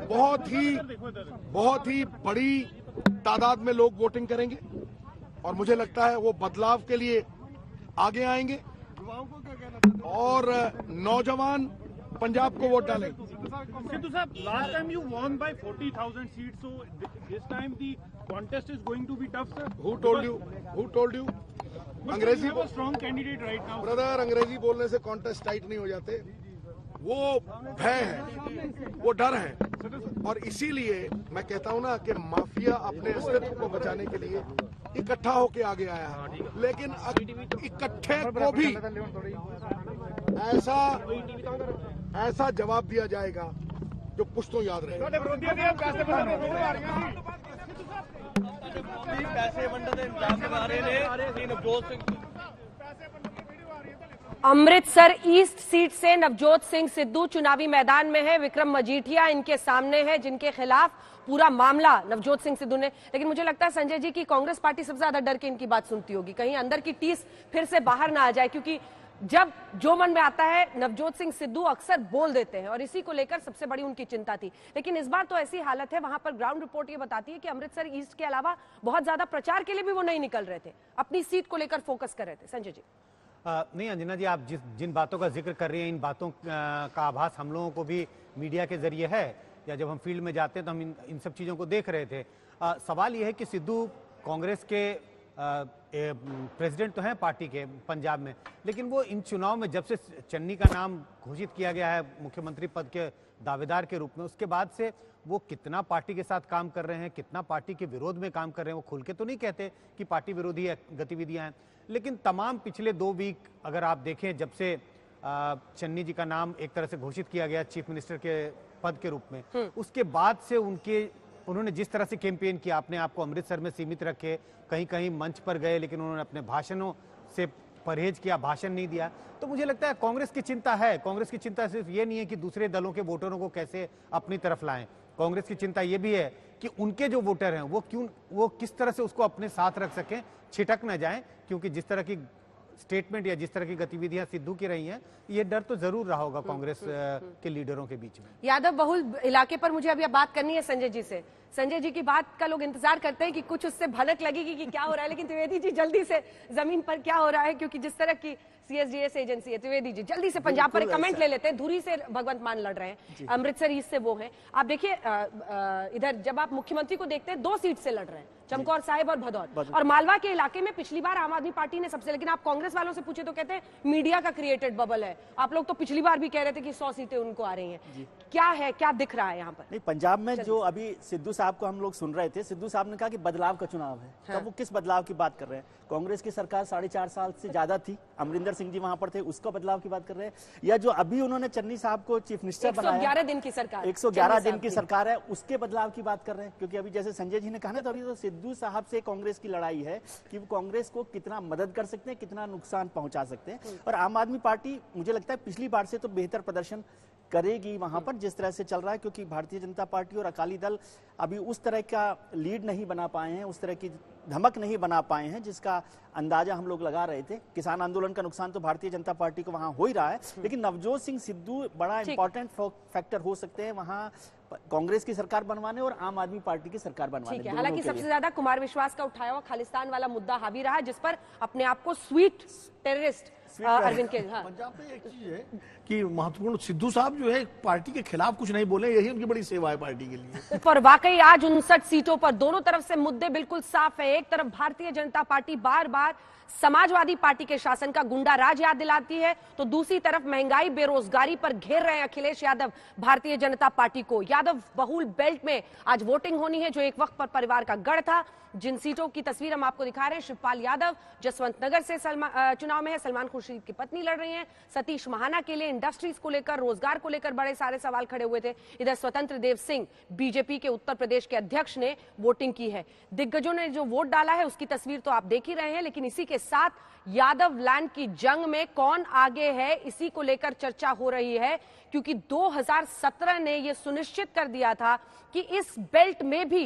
Speaker 8: बहुत ही बड़ी तादाद में लोग वोटिंग करेंगे और मुझे लगता है वो बदलाव के लिए आगे आएंगे और नौजवान पंजाब को वोट डालेंगे।
Speaker 11: Sidhu sir, last time you won by 40,000 seats, so this time the contest is going to be tough, sir.
Speaker 8: Who told you? Who told you? अंग्रेजी
Speaker 11: have a strong candidate right now.
Speaker 8: Brother, अंग्रेजी बोलने से contest tight नहीं हो जाते। वो भय है, वो डर है, और इसीलिए मैं कहता हूं ना कि माफिया अपने अस्तित्व को बचाने के लिए इकट्ठा होके आगे आया है, लेकिन इकट्ठे को भी ऐसा जवाब दिया जाएगा जो पुश्तों याद रहे।
Speaker 1: अमृतसर ईस्ट सीट से नवजोत सिंह सिद्धू चुनावी मैदान में है। विक्रम मजीठिया इनके सामने है, जिनके खिलाफ पूरा मामला नवजोत सिंह सिद्धू ने, लेकिन मुझे लगता है संजय जी की कांग्रेस पार्टी सबसे ज्यादा डर के इनकी बात सुनती होगी, कहीं अंदर की टीस फिर से बाहर ना आ जाए, क्योंकि जब जो मन में आता है नवजोत सिंह सिद्धू अक्सर बोल देते हैं और इसी को लेकर सबसे बड़ी उनकी चिंता थी। लेकिन इस बार तो ऐसी हालत है, वहां पर ग्राउंड रिपोर्ट ये बताती है कि अमृतसर ईस्ट के अलावा बहुत ज्यादा प्रचार के लिए भी वो नहीं निकल रहे थे, अपनी सीट को लेकर फोकस कर रहे थे। संजय जी।
Speaker 12: नहीं अंजना जी, आप जिन बातों का जिक्र कर रही हैं, इन बातों का आभास हम लोगों को भी मीडिया के जरिए है, या जब हम फील्ड में जाते हैं तो हम इन सब चीज़ों को देख रहे थे। सवाल यह है कि सिद्धू कांग्रेस के प्रेसिडेंट तो हैं पार्टी के पंजाब में, लेकिन वो इन चुनाव में जब से चन्नी का नाम घोषित किया गया है मुख्यमंत्री पद के दावेदार के रूप में, उसके बाद से वो कितना पार्टी के साथ काम कर रहे हैं, कितना पार्टी के विरोध में काम कर रहे हैं। वो खुल के तो नहीं कहते कि पार्टी विरोधी गतिविधियां हैं, लेकिन तमाम पिछले 2 वीक अगर आप देखें, जब से चन्नी जी का नाम एक तरह से घोषित किया गया चीफ मिनिस्टर के पद के रूप में, उसके बाद से उन्होंने जिस तरह से कैंपेन किया, अपने आप को अमृतसर में सीमित रखे, कहीं कहीं मंच पर गए, लेकिन उन्होंने अपने भाषणों से परहेज किया, भाषण नहीं दिया। तो मुझे लगता है कांग्रेस की चिंता है। कांग्रेस की चिंता सिर्फ ये नहीं है कि दूसरे दलों के वोटरों को कैसे अपनी तरफ लाएं, कांग्रेस की चिंता ये भी है कि उनके जो वोटर हैं वो किस तरह से उसको अपने साथ रख सकें, छिटक न जाएं, क्योंकि जिस तरह की स्टेटमेंट या जिस तरह की गतिविधियां सिद्धू की रही हैं, ये डर तो जरूर रहा होगा कांग्रेस के लीडरों के बीच में।
Speaker 1: यादव बहुल इलाके पर मुझे अभी बात करनी है संजय जी से। संजय जी की बात का लोग इंतजार करते हैं कि कुछ उससे भनक लगेगी कि क्या हो रहा है, लेकिन त्रिवेदी जी जल्दी से जमीन पर क्या हो रहा है, क्योंकि जिस तरह की CSDS एजेंसी है, त्रिवेदी जी जल्दी से पंजाब पर कमेंट ले लेते हैं। धुरी से भगवंत मान लड़ रहे हैं, अमृतसर ईस्ट से वो हैं। आप देखिए इधर जब आप मुख्यमंत्री को देखते हैं 2 सीट से लड़ रहे हैं, चमकौर साहिब और भदौर, और मालवा के इलाके में पिछली बार आम आदमी पार्टी ने सबसे, लेकिन आप कांग्रेस वालों से पूछे तो कहते हैं मीडिया का क्रिएटेड बबल है। आप लोग तो पिछली बार भी कह रहे थे कि 100 सीटें उनको आ रही हैं, क्या है, क्या दिख रहा है यहाँ पर?
Speaker 13: नहीं, पंजाब में जो अभी सिद्धू साहब को हम लोग सुन रहे थे, सिद्धू साहब ने कहा कि बदलाव का चुनाव है। हाँ। तब वो किस बदलाव की बात कर रहे हैं? कांग्रेस की सरकार 4.5 साल से ज्यादा थी, अमरिंदर सिंह जी वहां पर थे, उसका बदलाव की बात कर रहे हैं, या जो अभी उन्होंने चन्नी साहब को चीफ मिनिस्टर बनाया,
Speaker 1: 111 दिन की सरकार,
Speaker 13: 111 दिन की सरकार है, उसके बदलाव की बात कर रहे हैं। क्योंकि अभी जैसे संजय जी ने कहा ना, तो अभी तो सिद्धू साहब से कांग्रेस की लड़ाई है कि वो कांग्रेस को कितना मदद कर सकते हैं, कितना नुकसान पहुंचा सकते हैं। और आम आदमी पार्टी मुझे लगता है पिछली बार से तो बेहतर प्रदर्शन करेगी वहां पर, जिस तरह से चल रहा है, क्योंकि भारतीय जनता पार्टी और अकाली दल अभी उस तरह का लीड नहीं बना पाए हैं, उस तरह की धमक नहीं बना पाए हैं जिसका अंदाजा हम लोग लगा रहे थे। किसान आंदोलन का नुकसान तो भारतीय जनता पार्टी को वहां हो ही रहा है, लेकिन नवजोत सिंह सिद्धू बड़ा इंपॉर्टेंट फैक्टर हो सकते हैं वहां कांग्रेस की सरकार बनवाने और आम आदमी पार्टी की सरकार बनवाने।
Speaker 1: हालांकि सबसे ज्यादा कुमार विश्वास का उठाया हुआ खालिस्तान वाला मुद्दा हावी रहा, जिस पर अपने आप को स्वीट टेररिस्ट अरविंद के। हाँ।
Speaker 8: पंजाब में एक चीज है कि महत्वपूर्ण, सिद्धू साहब जो है पार्टी के खिलाफ कुछ नहीं बोले, यही उनकी बड़ी सेवा है पार्टी के लिए।
Speaker 1: पर वाकई आज 59 सीटों पर दोनों तरफ से मुद्दे बिल्कुल साफ है। एक तरफ भारतीय जनता पार्टी बार बार समाजवादी पार्टी के शासन का गुंडा राज याद दिलाती है, तो दूसरी तरफ महंगाई बेरोजगारी पर घेर रहे हैं अखिलेश यादव भारतीय जनता पार्टी को। यादव बहुल बेल्ट में आज वोटिंग होनी है, जो एक वक्त पर परिवार का गढ़ था। जिन सीटों की तस्वीर हम आपको दिखा रहे हैं, शिवपाल यादव जसवंत नगर से चुनाव में है, सलमान खुर्शीद की पत्नी लड़ रही हैं, सतीश महाना के लिए इंडस्ट्रीज को लेकर, रोजगार को लेकर बड़े सारे सवाल खड़े हुए थे। इधर स्वतंत्र देव सिंह बीजेपी के उत्तर प्रदेश के अध्यक्ष ने वोटिंग की है। दिग्गजों ने जो वोट डाला है उसकी तस्वीर तो आप देख ही रहे हैं, लेकिन इसी के साथ यादव लैंड की जंग में कौन आगे है, इसी को लेकर चर्चा हो रही है, क्योंकि 2017 ने यह सुनिश्चित कर दिया था कि इस बेल्ट में भी,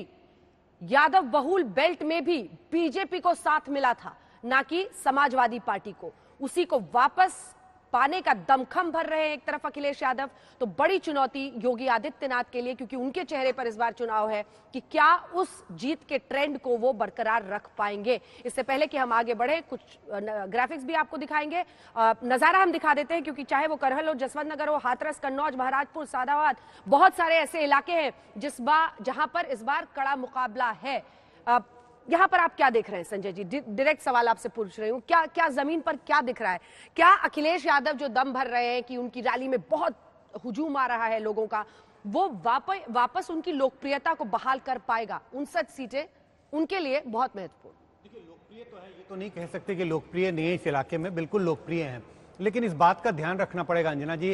Speaker 1: यादव बहुल बेल्ट में भी बीजेपी को साथ मिला था, ना कि समाजवादी पार्टी को। उसी को वापस पाने का दमखम भर रहे हैं एक तरफ अखिलेश यादव। तो बड़ी चुनौती योगी आदित्यनाथ के लिए, क्योंकि उनके चेहरे पर इस बार चुनाव है कि क्या उस जीत के ट्रेंड को वो बरकरार रख पाएंगे। इससे पहले कि हम आगे बढ़े, कुछ ग्राफिक्स भी आपको दिखाएंगे, नजारा हम दिखा देते हैं, क्योंकि चाहे वो करहल हो, जसवंत नगर हो, हाथरस, कन्नौज, महाराजपुर, सादाबाद, बहुत सारे ऐसे इलाके हैं जहां पर इस बार कड़ा मुकाबला है। यहाँ पर आप क्या देख रहे हैं संजय जी? डायरेक्ट सवाल आपसे पूछ रही हूँ, क्या जमीन पर क्या दिख रहा है? क्या अखिलेश यादव जो दम भर रहे हैं कि उनकी रैली में बहुत हुजूम आ रहा है लोगों का, वो वापस उनकी लोकप्रियता को बहाल कर पाएगा? 59 सीटें उनके लिए बहुत महत्वपूर्ण।
Speaker 12: देखिए, लोकप्रिय तो है, ये तो नहीं कह सकते कि लोकप्रिय नहीं है इस इलाके में, बिल्कुल लोकप्रिय हैं, लेकिन इस बात का ध्यान रखना पड़ेगा अंजना जी,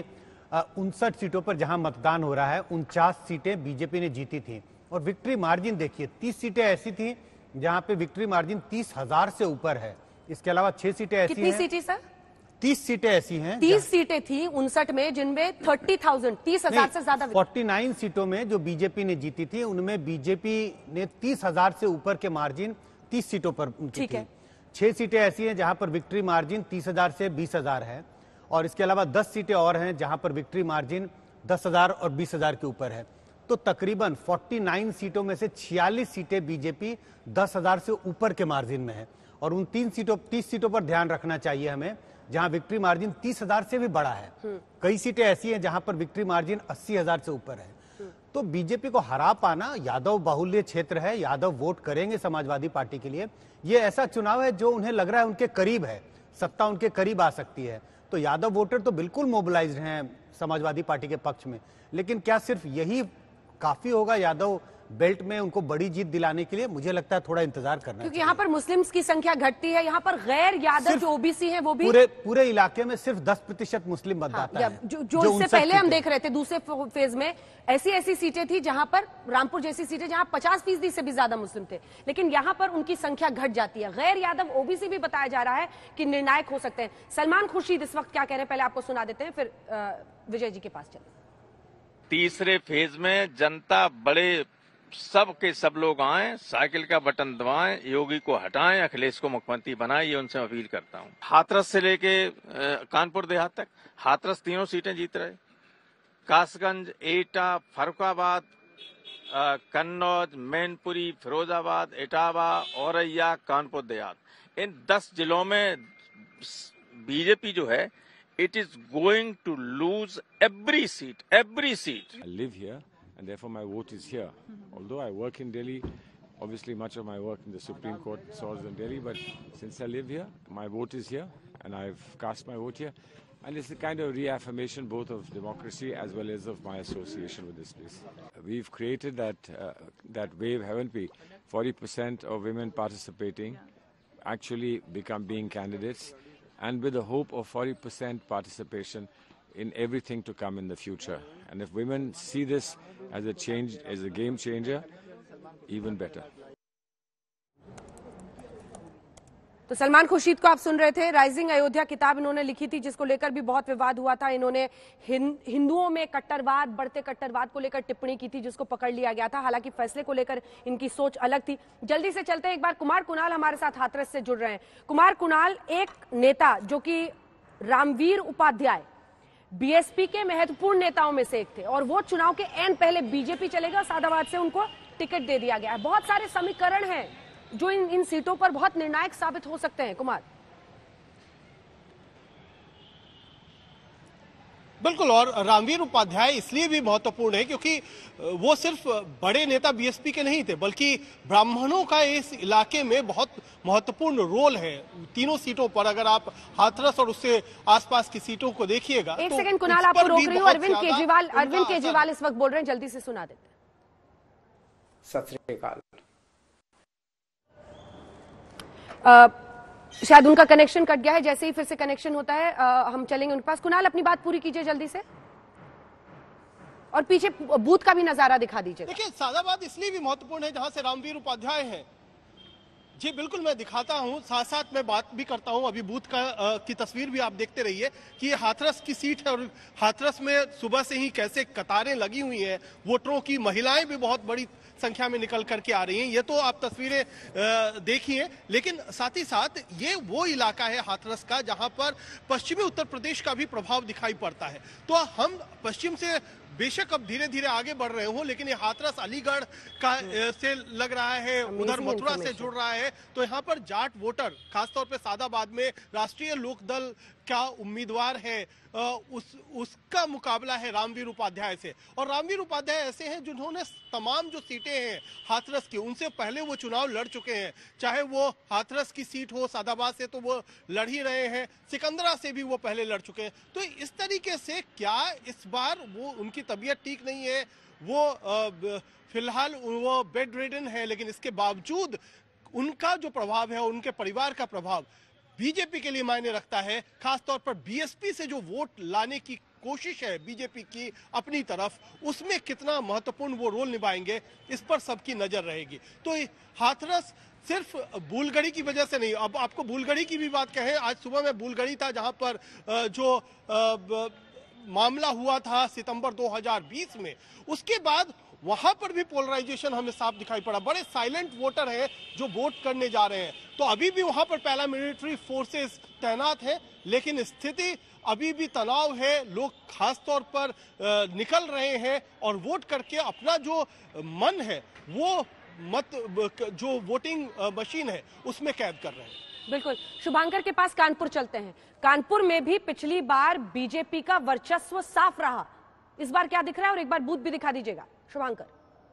Speaker 12: 59 सीटों पर जहां मतदान हो रहा है 49 सीटें बीजेपी ने जीती थी, और विक्ट्री मार्जिन देखिए 30 सीटें ऐसी थी जहां पे विक्ट्री मार्जिन 30,000 से ऊपर है। इसके अलावा 6 सीटें ऐसी
Speaker 1: कितनी सीटें सर?
Speaker 12: 30 सीटें ऐसी हैं।
Speaker 1: 30 सीटें थी 59 में, जिनमें 30,000 से ज्यादा
Speaker 12: 49 सीटों में जो बीजेपी ने जीती थी, उनमें बीजेपी ने 30,000 से ऊपर के मार्जिन 30 सीटों पर उनकी थी। 6 सीटें ऐसी हैं जहां पर विक्ट्री मार्जिन 30,000 से 20,000 है, और इसके अलावा 10 सीटें और हैं जहां पर विक्ट्री मार्जिन 10,000 और 20,000 के ऊपर है। तो तकरीबन 49 सीटों में से 46 सीटें बीजेपी 10,000 से ऊपर के मार्जिन में है, और उन 30 सीटों पर ध्यान रखना चाहिए हमें जहां विक्ट्री मार्जिन 30,000 से भी बड़ा है। कई सीटें ऐसी हैं जहां पर विक्ट्री मार्जिन 80,000 से ऊपर है। तो बीजेपी को हरा पाना, यादव बाहुल्य क्षेत्र है, यादव वोट करेंगे समाजवादी पार्टी के लिए। ये ऐसा चुनाव है जो उन्हें लग रहा है उनके करीब है, सत्ता उनके करीब आ सकती है। तो यादव वोटर तो बिल्कुल मोबिलाइज्ड हैं समाजवादी पार्टी के पक्ष में, लेकिन क्या सिर्फ यही काफी होगा यादव बेल्ट में उनको बड़ी जीत दिलाने के लिए? मुझे लगता है थोड़ा इंतजार करना,
Speaker 1: क्योंकि यहाँ पर मुस्लिम्स की संख्या घटती है, यहाँ पर गैर यादव जो ओबीसी हैं वो भी
Speaker 12: पूरे इलाके में सिर्फ 10% मुस्लिम मतदाता हैं।
Speaker 1: जो इससे पहले हम देख रहे थे दूसरे फेज में ऐसी सीटें थी जहां पर रामपुर जैसी सीटें जहां 50% से भी ज्यादा मुस्लिम थे, लेकिन यहां पर उनकी संख्या घट जाती है। गैर यादव ओबीसी भी बताया जा रहा है कि निर्णायक हो सकते हैं। सलमान खुर्शीद इस वक्त क्या कह रहे हैं, पहले आपको सुना देते हैं, फिर विजय जी के पास चले।
Speaker 14: तीसरे फेज में जनता बड़े सब के सब लोग आए, साइकिल का बटन दबाएं, योगी को हटाएं, अखिलेश को मुख्यमंत्री बनाएं, ये उनसे अपील करता हूं। हाथरस से लेके कानपुर देहात तक हाथरस तीनों सीटें जीत रहे। कासगंज, एटा, फर्रुखाबाद, कन्नौज, मैनपुरी, फिरोजाबाद, इटावा, औरैया, कानपुर देहात, इन 10 जिलों में बीजेपी जो है it is going to lose every seat. I
Speaker 15: live here and therefore my vote is here. Although I work in Delhi, obviously much of my work in the Supreme Court is in Delhi, but since I live here, my vote is here and I've cast my vote here. And it's a kind of reaffirmation both of democracy as well as of my association with this place. We've created that wave, haven't we? 40% of women participating actually being candidates, and with the hope of 40% participation in everything to come in the future. And if women see this as a change, as a game changer, even better.
Speaker 1: तो सलमान खुर्शीद को आप सुन रहे थे। Rising Ayodhya किताब इन्होंने लिखी थी जिसको लेकर भी बहुत विवाद हुआ था। इन्होंने हिंदुओं में कट्टरवाद, बढ़ते कट्टरवाद को लेकर टिप्पणी की थी जिसको पकड़ लिया गया था। हालांकि फैसले को लेकर इनकी सोच अलग थी। जल्दी से चलते हैं, एक बार कुमार कुणाल हमारे साथ हाथरस से जुड़ रहे हैं। कुमार कुणाल, एक नेता जो कि रामवीर उपाध्याय बीएसपी के महत्वपूर्ण नेताओं में से एक थे, और वो चुनाव के एंड पहले बीजेपी चलेगा, सादाबाद से उनको टिकट दे दिया गया है। बहुत सारे समीकरण हैं जो इन सीटों पर बहुत निर्णायक साबित हो सकते हैं। कुमार,
Speaker 6: बिल्कुल, और रामवीर उपाध्याय इसलिए भी महत्वपूर्ण है क्योंकि वो सिर्फ बड़े नेता बीएसपी के नहीं थे, बल्कि ब्राह्मणों का इस इलाके में बहुत महत्वपूर्ण रोल है। तीनों सीटों पर अगर आप हाथरस और उससे आसपास की सीटों को देखिएगा।
Speaker 1: एक सेकंड कुणाल, आपको रोक रही हूँ। अरविंद केजरीवाल इस वक्त बोल रहे हैं, जल्दी से सुना देते हैं।
Speaker 16: सत श्री अकाल।
Speaker 1: शायद उनका कनेक्शन कट गया है, जैसे ही फिर से कनेक्शन होता है हम चलेंगे उनके पास। कुणाल, अपनी बात पूरी कीजिए जल्दी से, और पीछे बूथ का भी नजारा दिखा दीजिए।
Speaker 6: देखिए, सादाबाद इसलिए भी महत्वपूर्ण है जहां से रामवीर उपाध्याय हैं। जी बिल्कुल, मैं दिखाता हूं, साथ साथ मैं बात भी करता हूं। अभी बूथ की तस्वीर भी आप देखते रहिए कि ये हाथरस की सीट है, और हाथरस में सुबह से ही कैसे कतारें लगी हुई हैं वोटरों की। महिलाएं भी बहुत बड़ी संख्या में निकल करके आ रही हैं, ये तो आप तस्वीरें देखिए। लेकिन साथ ही साथ ये वो इलाका है हाथरस का जहां पर पश्चिमी उत्तर प्रदेश का भी प्रभाव दिखाई पड़ता है। तो हम पश्चिम से बेशक अब धीरे धीरे आगे बढ़ रहे हो, लेकिन ये हाथरस अलीगढ़ का से लग रहा है, उधर मथुरा से जुड़ रहा है। तो यहाँ पर जाट वोटर, खासतौर पे सादाबाद में राष्ट्रीय लोकदल का उम्मीदवार है, उसका मुकाबला है रामवीर उपाध्याय से। और रामवीर उपाध्याय ऐसे हैं जिन्होंने तमाम जो सीटें हैं हाथरस की, उनसे पहले वो चुनाव लड़ चुके हैं। चाहे वो हाथरस की सीट हो, सादाबाद से तो वो लड़ ही रहे हैं, सिकंदरा से भी वो पहले लड़ चुके हैं। तो इस तरीके से क्या इस बार वो, उनकी तबीयत ठीक नहीं है, वो फिलहाल वो बेड रिडन है, लेकिन इसके बावजूद उनका जो प्रभाव है, उनके परिवार का प्रभाव बीजेपी के लिए मायने रखता है। खासतौर पर बीएसपी से जो वोट लाने की कोशिश है बीजेपी की अपनी तरफ, उसमें कितना महत्वपूर्ण वो रोल निभाएंगे, इस पर सबकी नजर रहेगी। तो हाथरस सिर्फ बुलगढ़ी की वजह से नहीं, अब आपको बुलगढ़ी की भी बात कहें, आज सुबह मैं बुलगढ़ी था जहां पर जो मामला हुआ था सितंबर 2020 में, उसके बाद वहां पर भी पोलराइजेशन हमें साफ दिखाई पड़ा। बड़े साइलेंट वोटर हैं जो वोट करने जा रहे हैं। तो अभी भी वहां पर पैरामिलिट्री फोर्सेस तैनात हैं, लेकिन स्थिति अभी भी तनाव है। लोग खास तौर पर निकल रहे हैं और वोट करके अपना जो मन है वो जो वोटिंग मशीन है उसमें कैद कर रहे हैं।
Speaker 1: बिल्कुल, शुभांकर के पास कानपुर चलते हैं। कानपुर में भी पिछली बार बीजेपी का वर्चस्व साफ रहा, इस बार क्या दिख रहा है और एक बार बूथ भी दिखा दीजिएगा शुभांकर।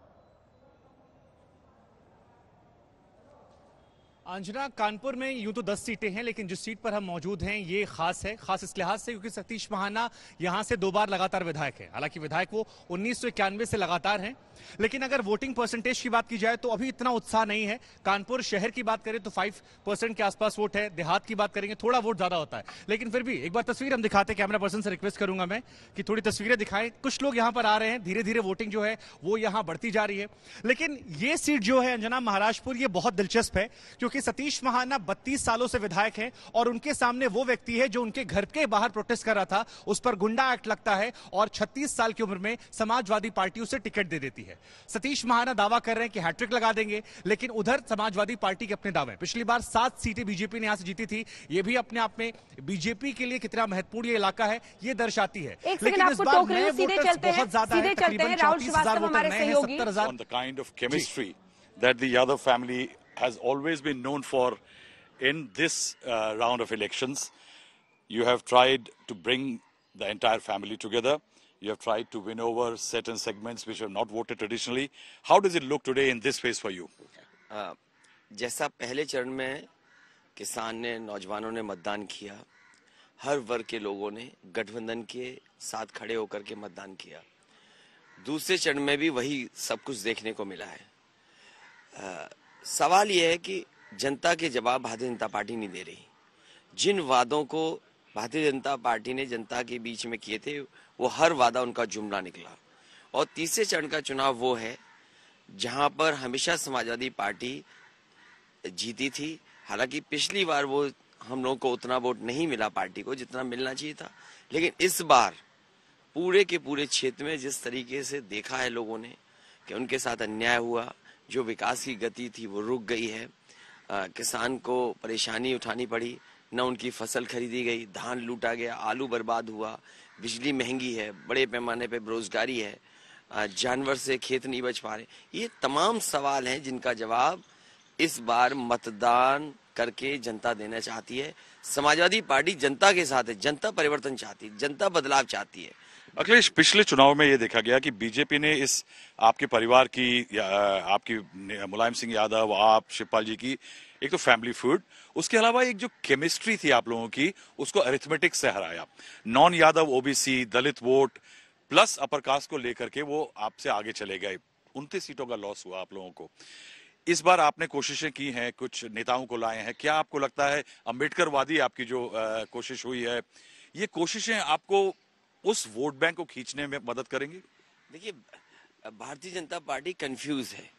Speaker 17: अंजना, कानपुर में यूं तो 10 सीटें हैं, लेकिन जिस सीट पर हम मौजूद हैं ये खास है। खास इस लिहाज से क्योंकि सतीश महाना यहां से 2 बार लगातार विधायक है। हालांकि विधायक वो 1991 से लगातार हैं, लेकिन अगर वोटिंग परसेंटेज की बात की जाए तो अभी इतना उत्साह नहीं है। कानपुर शहर की बात करें तो 5% के आसपास वोट है, देहात की बात करेंगे थोड़ा वोट ज्यादा होता है। लेकिन फिर भी एक बार तस्वीर हम दिखाते हैं। कैमरा पर्सन से रिक्वेस्ट करूंगा मैं कि थोड़ी तस्वीरें दिखाएं। कुछ लोग यहां पर आ रहे हैं, धीरे धीरे वोटिंग जो है वो यहां बढ़ती जा रही है। लेकिन ये सीट जो है अंजना, महाराजपुर, ये बहुत दिलचस्प है क्योंकि सतीश महाना 32 सालों से विधायक हैं और उनके सामने वो व्यक्ति है जो उनके घर के बाहर प्रोटेस्ट कर रहा था, उस पर गुंडा एक्ट लगता है और 36 साल की उम्र में समाजवादी पार्टी उसे टिकट दे देती है। सतीश महाना दावा कर रहे हैं कि हैट्रिक लगा देंगे, लेकिन उधर समाजवादी पार्टी के अपने दावे। पिछली बार 7 सीटें बीजेपी ने यहां से जीती थी। ये भी अपने आप में बीजेपी के लिए कितना महत्वपूर्ण ये इलाका है ये दर्शाती है।
Speaker 1: लेकिन इस बार नए वोटर्स बहुत ज्यादा हैं, तकरीबन 34,000 वोटर नए हैं, 70,000।
Speaker 18: On the kind of chemistry that the Yadav family has always been known for in this round of elections. You have tried to bring the entire family together. You have tried to win over certain segments which have not voted traditionally. How does it look today in this phase for you?
Speaker 19: जैसा पहले चरण में किसान ने, नौजवानों ने मतदान किया, हर वर्ग के लोगों ने गठबंधन के साथ खड़े होकर के मतदान किया। दूसरे चरण में भी वही सब कुछ देखने को मिला है। सवाल यह है कि जनता के जवाब भारतीय जनता पार्टी नहीं दे रही। जिन वादों को भारतीय जनता पार्टी ने जनता के बीच में किए थे वो हर वादा उनका जुमला निकला। और तीसरे चरण का चुनाव वो है जहां पर हमेशा समाजवादी पार्टी जीती थी। हालांकि पिछली बार वो हम लोगों को उतना वोट नहीं मिला पार्टी को जितना मिलना चाहिए था, लेकिन इस बार पूरे के पूरे क्षेत्र में जिस तरीके से देखा है लोगों ने कि उनके साथ अन्याय हुआ, जो विकास की गति थी वो रुक गई है। किसान को परेशानी उठानी पड़ी, न उनकी फसल खरीदी गई, धान लूटा गया, आलू बर्बाद हुआ, बिजली महंगी है, बड़े पैमाने पे बेरोजगारी है, जानवर से खेत नहीं बच पा रहे। ये तमाम सवाल हैं जिनका जवाब इस बार मतदान करके जनता देना चाहती है। समाजवादी पार्टी जनता के साथ है, जनता परिवर्तन चाहती है, जनता बदलाव चाहती है।
Speaker 18: अखिलेश, पिछले चुनाव में ये देखा गया कि बीजेपी ने इस आपके परिवार की या आपकी मुलायम सिंह यादव, आप, शिवपाल जी की एक तो फैमिली फूड, उसके अलावा एक जो केमिस्ट्री थी आप लोगों की उसको अरिथमेटिक से हराया। Non Yadav, OBC, Dalit vote plus upper caste को लेकर के वो आपसे आगे चले गए। 29 सीटों का लॉस हुआ आप लोगों को। इस बार आपने कोशिशें की हैं, कुछ नेताओं को लाए हैं। क्या आपको लगता है अम्बेडकरवादी आपकी जो कोशिश हुई है, ये कोशिशें आपको उस वोट बैंक को खींचने में मदद करेंगी?
Speaker 19: देखिए, भारतीय जनता पार्टी कंफ्यूज है।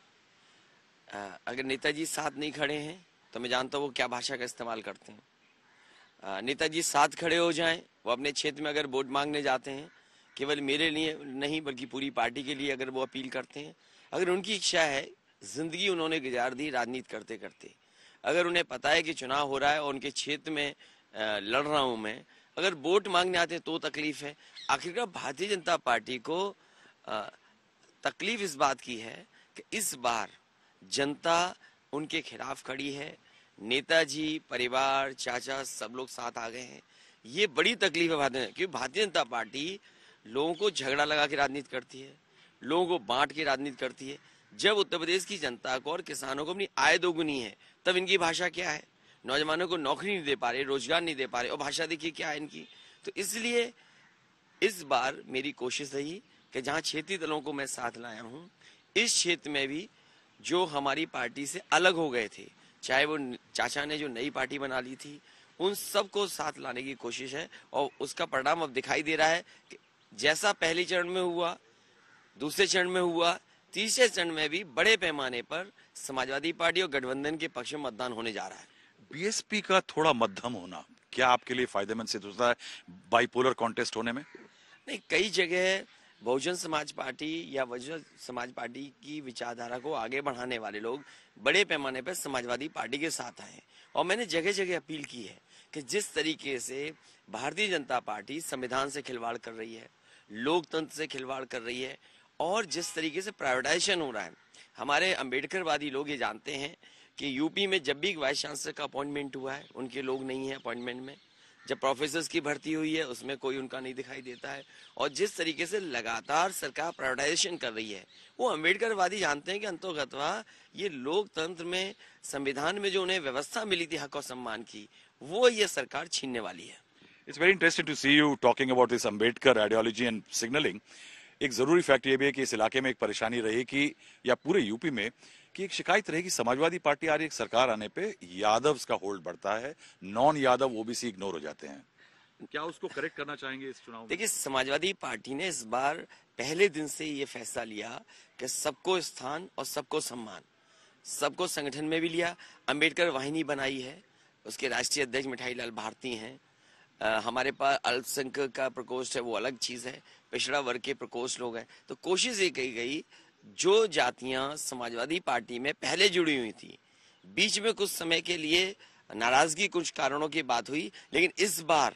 Speaker 19: अगर नेताजी साथ नहीं खड़े हैं तो मैं जानता हूँ वो क्या भाषा का इस्तेमाल करते हैं। नेताजी साथ खड़े हो जाएं, वो अपने क्षेत्र में अगर वोट मांगने जाते हैं, केवल मेरे लिए नहीं बल्कि पूरी पार्टी के लिए अगर वो अपील करते हैं, अगर उनकी इच्छा है, जिंदगी उन्होंने गुजार दी राजनीति करते करते, अगर उन्हें पता है कि चुनाव हो रहा है और उनके क्षेत्र में लड़ रहा हूं मैं, अगर वोट मांगने आते तो तकलीफ है। आखिरकार भारतीय जनता पार्टी को तकलीफ इस बात की है कि इस बार जनता उनके खिलाफ खड़ी है। नेताजी परिवार, चाचा सब लोग साथ आ गए हैं। ये बड़ी तकलीफ है क्योंकि भारतीय जनता पार्टी लोगों को झगड़ा लगा के राजनीति करती है, लोगों को बांट के राजनीति करती है। जब उत्तर प्रदेश की जनता को और किसानों को अपनी आय दोगुनी है, तब इनकी भाषा क्या है? नौजवानों को नौकरी नहीं दे पा रहे, रोजगार नहीं दे पा रहे, और भाषा देखिए क्या है इनकी। तो इसलिए इस बार मेरी कोशिश रही कि जहां क्षेत्रीय दलों को मैं साथ लाया हूं, इस क्षेत्र में भी जो हमारी पार्टी से अलग हो गए थे, चाहे वो चाचा ने जो नई पार्टी बना ली थी, उन सबको साथ लाने की कोशिश है। और उसका परिणाम अब दिखाई दे रहा है कि जैसा पहले चरण में हुआ, दूसरे चरण में हुआ, तीसरे चरण में भी बड़े पैमाने पर समाजवादी पार्टी और गठबंधन के पक्ष में मतदान होने जा रहा है।
Speaker 18: बीएसपी का थोड़ा मध्यम होना क्या आपके लिए फायदेमंद सिद्ध होता है बाइपोलर कॉन्टेस्ट होने में?
Speaker 19: नहीं, कई जगह बहुजन समाज पार्टी या बहुजन समाज पार्टी की विचारधारा को आगे बढ़ाने वाले लोग बड़े पैमाने पर समाजवादी पार्टी के साथ आए। और मैंने जगह जगह अपील की है कि जिस तरीके से भारतीय जनता पार्टी संविधान से खिलवाड़ कर रही है, लोकतंत्र से खिलवाड़ कर रही है, और जिस तरीके से प्राइवेटाइजेशन हो रहा है, हमारे अम्बेडकरवादी लोग ये जानते हैं कि यूपी में जब भी वाइस चांसलर का अपॉइंटमेंट हुआ है, उनके लोग नहीं है अपॉइंटमेंट में। जब प्रोफेसर्स की भर्ती हुई है, उसमें कोई उनका नहीं दिखाई देता है। और जिस तरीके से लगातार सरकार प्राइवेटाइजेशन कर रही है, वो अम्बेडकरवादी जानते हैं कि अंतोगत्वा ये लोकतंत्र में, संविधान में जो उन्हें व्यवस्था मिली थी हक और सम्मान की, वो ये सरकार छीनने वाली है।
Speaker 18: It's very interesting to see you talking about this Ambedkar ideology and signaling. एक जरूरी फैक्ट ये भी है कि इस इलाके में एक परेशानी रही कि, या पूरे यूपी में, कि एक शिकायत रही कि समाजवादी पार्टी आ रही एक सरकार आने पे यादव्स का होल्ड बढ़ता है, नॉन यादव ओबीसी इग्नोर हो जाते हैं। क्या उसको करेक्ट करना चाहेंगे इस चुनाव में?
Speaker 19: देखिए, समाजवादी पार्टी ने इस बार पहले दिन से ये फैसला लिया कि सबको स्थान और सबको सम्मान, सबको संगठन में भी लिया। अंबेडकर वाहिनी बनाई है, उसके राष्ट्रीय अध्यक्ष मिठाई लाल भारती हैं। हमारे पास अल्पसंख्यक का प्रकोष्ठ है, वो अलग चीज है, पिछड़ा वर्ग के प्रकोष्ठ लोग हैं। तो कोशिश ये की गई, जो जातियां समाजवादी पार्टी में पहले जुड़ी हुई थी, बीच में कुछ समय के लिए नाराजगी कुछ कारणों की बात हुई, लेकिन इस बार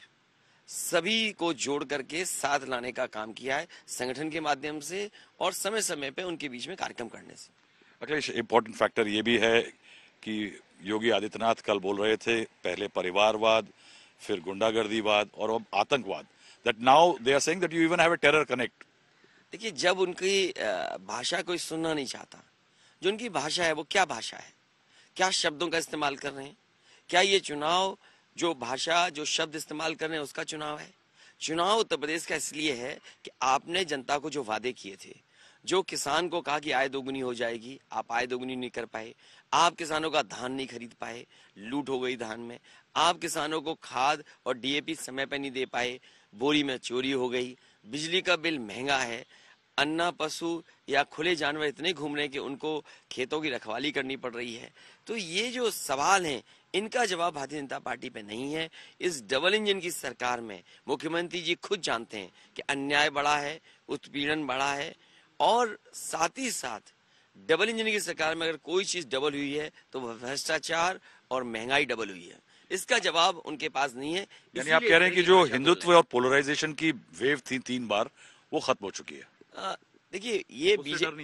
Speaker 19: सभी को जोड़ करके साथ लाने का काम किया है संगठन के माध्यम से और समय समय पे उनके बीच में कार्यक्रम करने से।
Speaker 18: अखिलेश, इम्पोर्टेंट फैक्टर ये भी है कि योगी आदित्यनाथ कल बोल रहे थे, पहले परिवारवाद, फिर गुंडागर्दीवाद और अब आतंकवाद, that now they are saying that you even have a terror connect.
Speaker 19: देखिए, जब उनकी भाषा कोई सुनना नहीं चाहता, जो उनकी भाषा है वो क्या भाषा है, क्या शब्दों का इस्तेमाल कर रहे हैं, क्या ये चुनाव जो भाषा, जो शब्द इस्तेमाल कर रहे हैं उसका चुनाव है? चुनाव उत्तर प्रदेश का इसलिए है कि आपने जनता को जो वादे किए थे, जो किसान को कहा कि आय दोगुनी हो जाएगी, आप आय दोगुनी नहीं कर पाए, आप किसानों का धान नहीं खरीद पाए, लूट हो गई धान में, आप किसानों को खाद और डीएपी समय पर नहीं दे पाए, बोरी में चोरी हो गई, बिजली का बिल महंगा है, अन्ना पशु या खुले जानवर इतने घूम रहे हैं कि उनको खेतों की रखवाली करनी पड़ रही है। तो ये जो सवाल हैं, इनका जवाब भारतीय जनता पार्टी पे नहीं है। इस डबल इंजन की सरकार में मुख्यमंत्री जी खुद जानते हैं कि अन्याय बढ़ा है, उत्पीड़न बढ़ा है, और साथ ही साथ डबल इंजन की सरकार में अगर कोई चीज डबल हुई है तो वह भ्रष्टाचार और महंगाई डबल हुई है। इसका जवाब उनके पास नहीं है।
Speaker 18: यानी आप कह रहे हैं कि जो हिंदुत्व और पोलराइजेशन की वेव थी 3 बार, वो खत्म हो चुकी है।
Speaker 19: देखिए, ये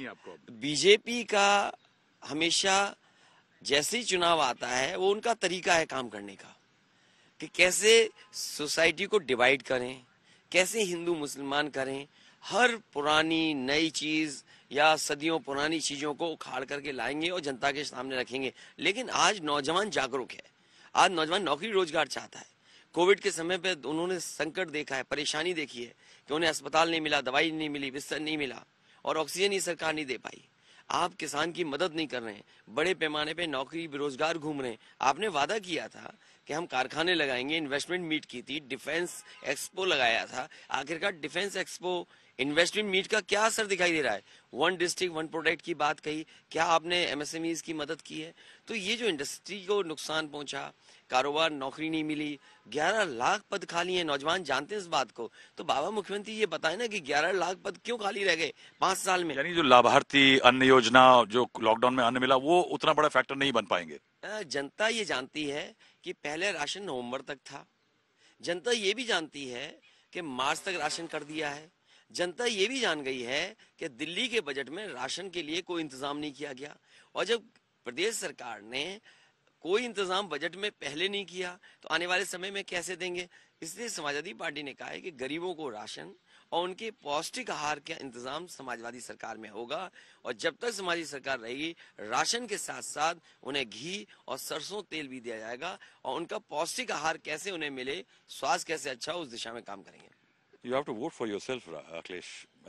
Speaker 19: बीजेपी का हमेशा जैसे ही चुनाव आता है, वो उनका तरीका है काम करने का, कि कैसे सोसाइटी को डिवाइड करें, कैसे हिंदू मुसलमान करें, हर पुरानी नई चीज या सदियों पुरानी चीजों को उखाड़ करके लाएंगे और जनता के सामने रखेंगे। लेकिन आज नौजवान जागरूक है, आज नौजवान नौकरी रोजगार चाहता है। कोविड के समय पे उन्होंने संकट देखा है, परेशानी देखी है कि उन्हें अस्पताल नहीं मिला, दवाई नहीं मिली, बिस्तर नहीं मिला और ऑक्सीजन ही सरकार नहीं दे पाई। आप किसान की मदद नहीं कर रहे हैं, बड़े पैमाने पे नौकरी बेरोजगार घूम रहे हैं। आपने वादा किया था कि हम कारखाने लगाएंगे, इन्वेस्टमेंट मीट की थी, डिफेंस एक्सपो लगाया था। आखिरकार डिफेंस एक्सपो, इन्वेस्टमेंट मीट का क्या असर दिखाई दे रहा है? 1 डिस्ट्रिक्ट 1 प्रोडक्ट की बात कही, क्या आपने एमएसएमईज की मदद की है? तो ये जो इंडस्ट्री को नुकसान पहुंचा, कारोबार, नौकरी नहीं मिली, 11 लाख पद खाली हैं, नौजवान जानते हैं इस बात को। तो बाबा मुख्यमंत्री ये बताए ना कि 11 लाख पद क्यों खाली रह गए 5 साल में।
Speaker 18: यानी जो लाभार्थी अन्न योजना, जो लॉकडाउन में अन्न मिला, वो उतना बड़ा फैक्टर नहीं बन पाएंगे।
Speaker 19: जनता ये जानती है कि पहले राशन नवंबर तक था, जनता ये भी जानती है कि मार्च तक राशन कर दिया है, जनता ये भी जान गई है कि दिल्ली के बजट में राशन के लिए कोई इंतजाम नहीं किया गया। और जब प्रदेश सरकार ने कोई इंतजाम बजट में पहले नहीं किया तो आने वाले समय में कैसे देंगे? इसलिए समाजवादी पार्टी ने कहा है कि गरीबों को राशन और उनके पौष्टिक आहार का इंतजाम समाजवादी सरकार में होगा। और जब तक समाजवादी सरकार रहेगी, राशन के साथ साथ उन्हें घी और सरसों तेल भी दिया जाएगा और उनका पौष्टिक आहार कैसे उन्हें मिले, स्वास्थ्य कैसे अच्छा हो, उस दिशा में काम करेंगे।
Speaker 18: You have to vote for yourself, Akhilesh.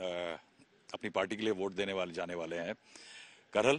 Speaker 18: अपनी पार्टी के लिए वोट देने वाले जाने वाले हैं। करहल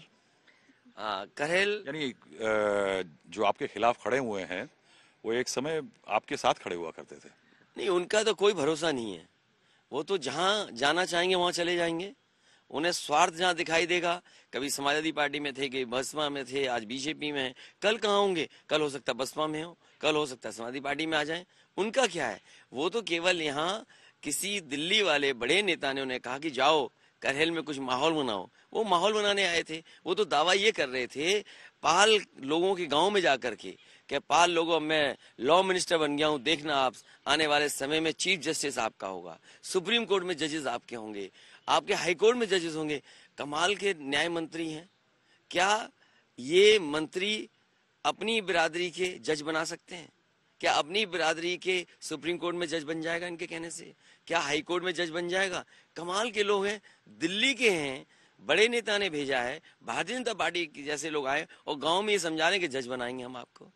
Speaker 18: यानी जो आपके खिलाफ खड़े हुए हैं, वो एक समय आपके साथ खड़े हुआ करते थे।
Speaker 19: नहीं, उनका तो कोई भरोसा नहीं है। वो तो जहां जाना चाहेंगे वहां चले जाएंगे। उन्हें स्वार्थ जहां दिखाई देगा, कभी समाजवादी पार्टी में थे, कभी बसपा में थे, आज बीजेपी में है, कल कहाँ होंगे? कल हो सकता है बसपा में हो, कल हो सकता है समाजवादी पार्टी में आ जाए। उनका क्या है? वो तो केवल यहाँ किसी दिल्ली वाले बड़े नेता ने उन्हें कहा कि जाओ करहल में कुछ माहौल बनाओ, वो माहौल बनाने आए थे। वो तो दावा ये कर रहे थे पाल लोगों के गांव में जाकर के, कि पाल लोगों मैं लॉ मिनिस्टर बन गया हूं, देखना आप आने वाले समय में चीफ जस्टिस आपका होगा, सुप्रीम कोर्ट में जजेस आपके होंगे, आपके हाई कोर्ट में जजेस होंगे। कमाल के न्याय मंत्री हैं। क्या ये मंत्री अपनी बिरादरी के जज बना सकते हैं? क्या अपनी बिरादरी के सुप्रीम कोर्ट में जज बन जाएगा इनके कहने से? क्या हाई कोर्ट में जज बन जाएगा? कमाल के लोग हैं, दिल्ली के हैं, बड़े नेता ने भेजा है, भारतीय जनता पार्टी के जैसे लोग आए और गांव में ये समझा रहे हैं कि जज बनाएंगे हम आपको।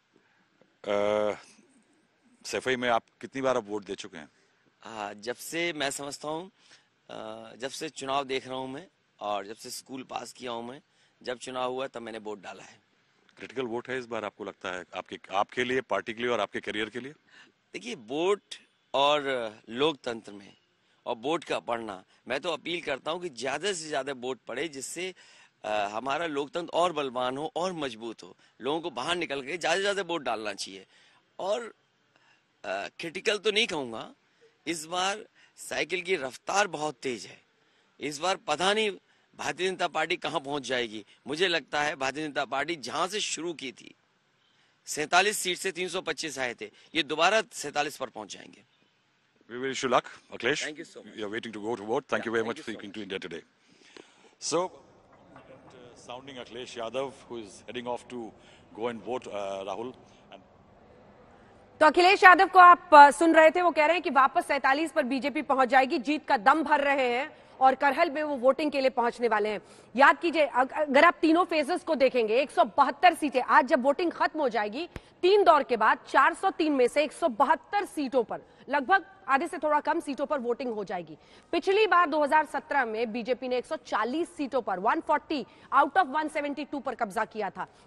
Speaker 18: सफाई में आप कितनी बार अब वोट दे चुके हैं?
Speaker 19: हाँ, जब से मैं समझता हूँ, जब से चुनाव देख रहा हूँ मैं, और जब से स्कूल पास किया हूँ मैं, जब चुनाव हुआ तब मैंने वोट डाला है।
Speaker 18: क्रिटिकल वोट है इस बार आपको लगता है, आपके लिए, पार्टी के लिए और आपके करियर के लिए?
Speaker 19: देखिए, वोट और लोकतंत्र में और वोट का पढ़ना, मैं तो अपील करता हूं कि ज्यादा से ज्यादा वोट पड़े, जिससे हमारा लोकतंत्र और बलवान हो और मजबूत हो। लोगों को बाहर निकल के ज्यादा से ज्यादा वोट डालना चाहिए। और क्रिटिकल तो नहीं कहूंगा, इस बार साइकिल की रफ्तार बहुत तेज है। इस बार पता नहीं भारतीय जनता पार्टी कहां पहुंच जाएगी। मुझे लगता है भारतीय जनता पार्टी जहां से शुरू की थी, 47 सीट से 325 आए थे, ये दोबारा 47 पर पहुंच जाएंगे।
Speaker 18: We wish you luck, Akhilesh.
Speaker 19: Thank you so much.
Speaker 18: You're waiting to go to vote. Thank you very much for speaking to India Today. So, sounding Akhilesh Yadav, who is heading off to go and vote, Rahul.
Speaker 1: तो अखिलेश यादव को आप सुन रहे थे, वो कह रहे हैं कि वापस 47 पर बीजेपी पहुंच जाएगी, जीत का दम भर रहे हैं और करहल में वो वोटिंग के लिए पहुंचने वाले हैं। याद कीजिए, अगर आप तीनों फेजेस को देखेंगे, 172 सीटें, आज जब वोटिंग खत्म हो जाएगी 3 दौर के बाद 403 में से 172 सीटों पर, लगभग आधे से थोड़ा कम सीटों पर वोटिंग हो जाएगी। पिछली बार 2017 में बीजेपी ने 140 सीटों पर 140 आउट ऑफ 172 पर कब्जा किया था।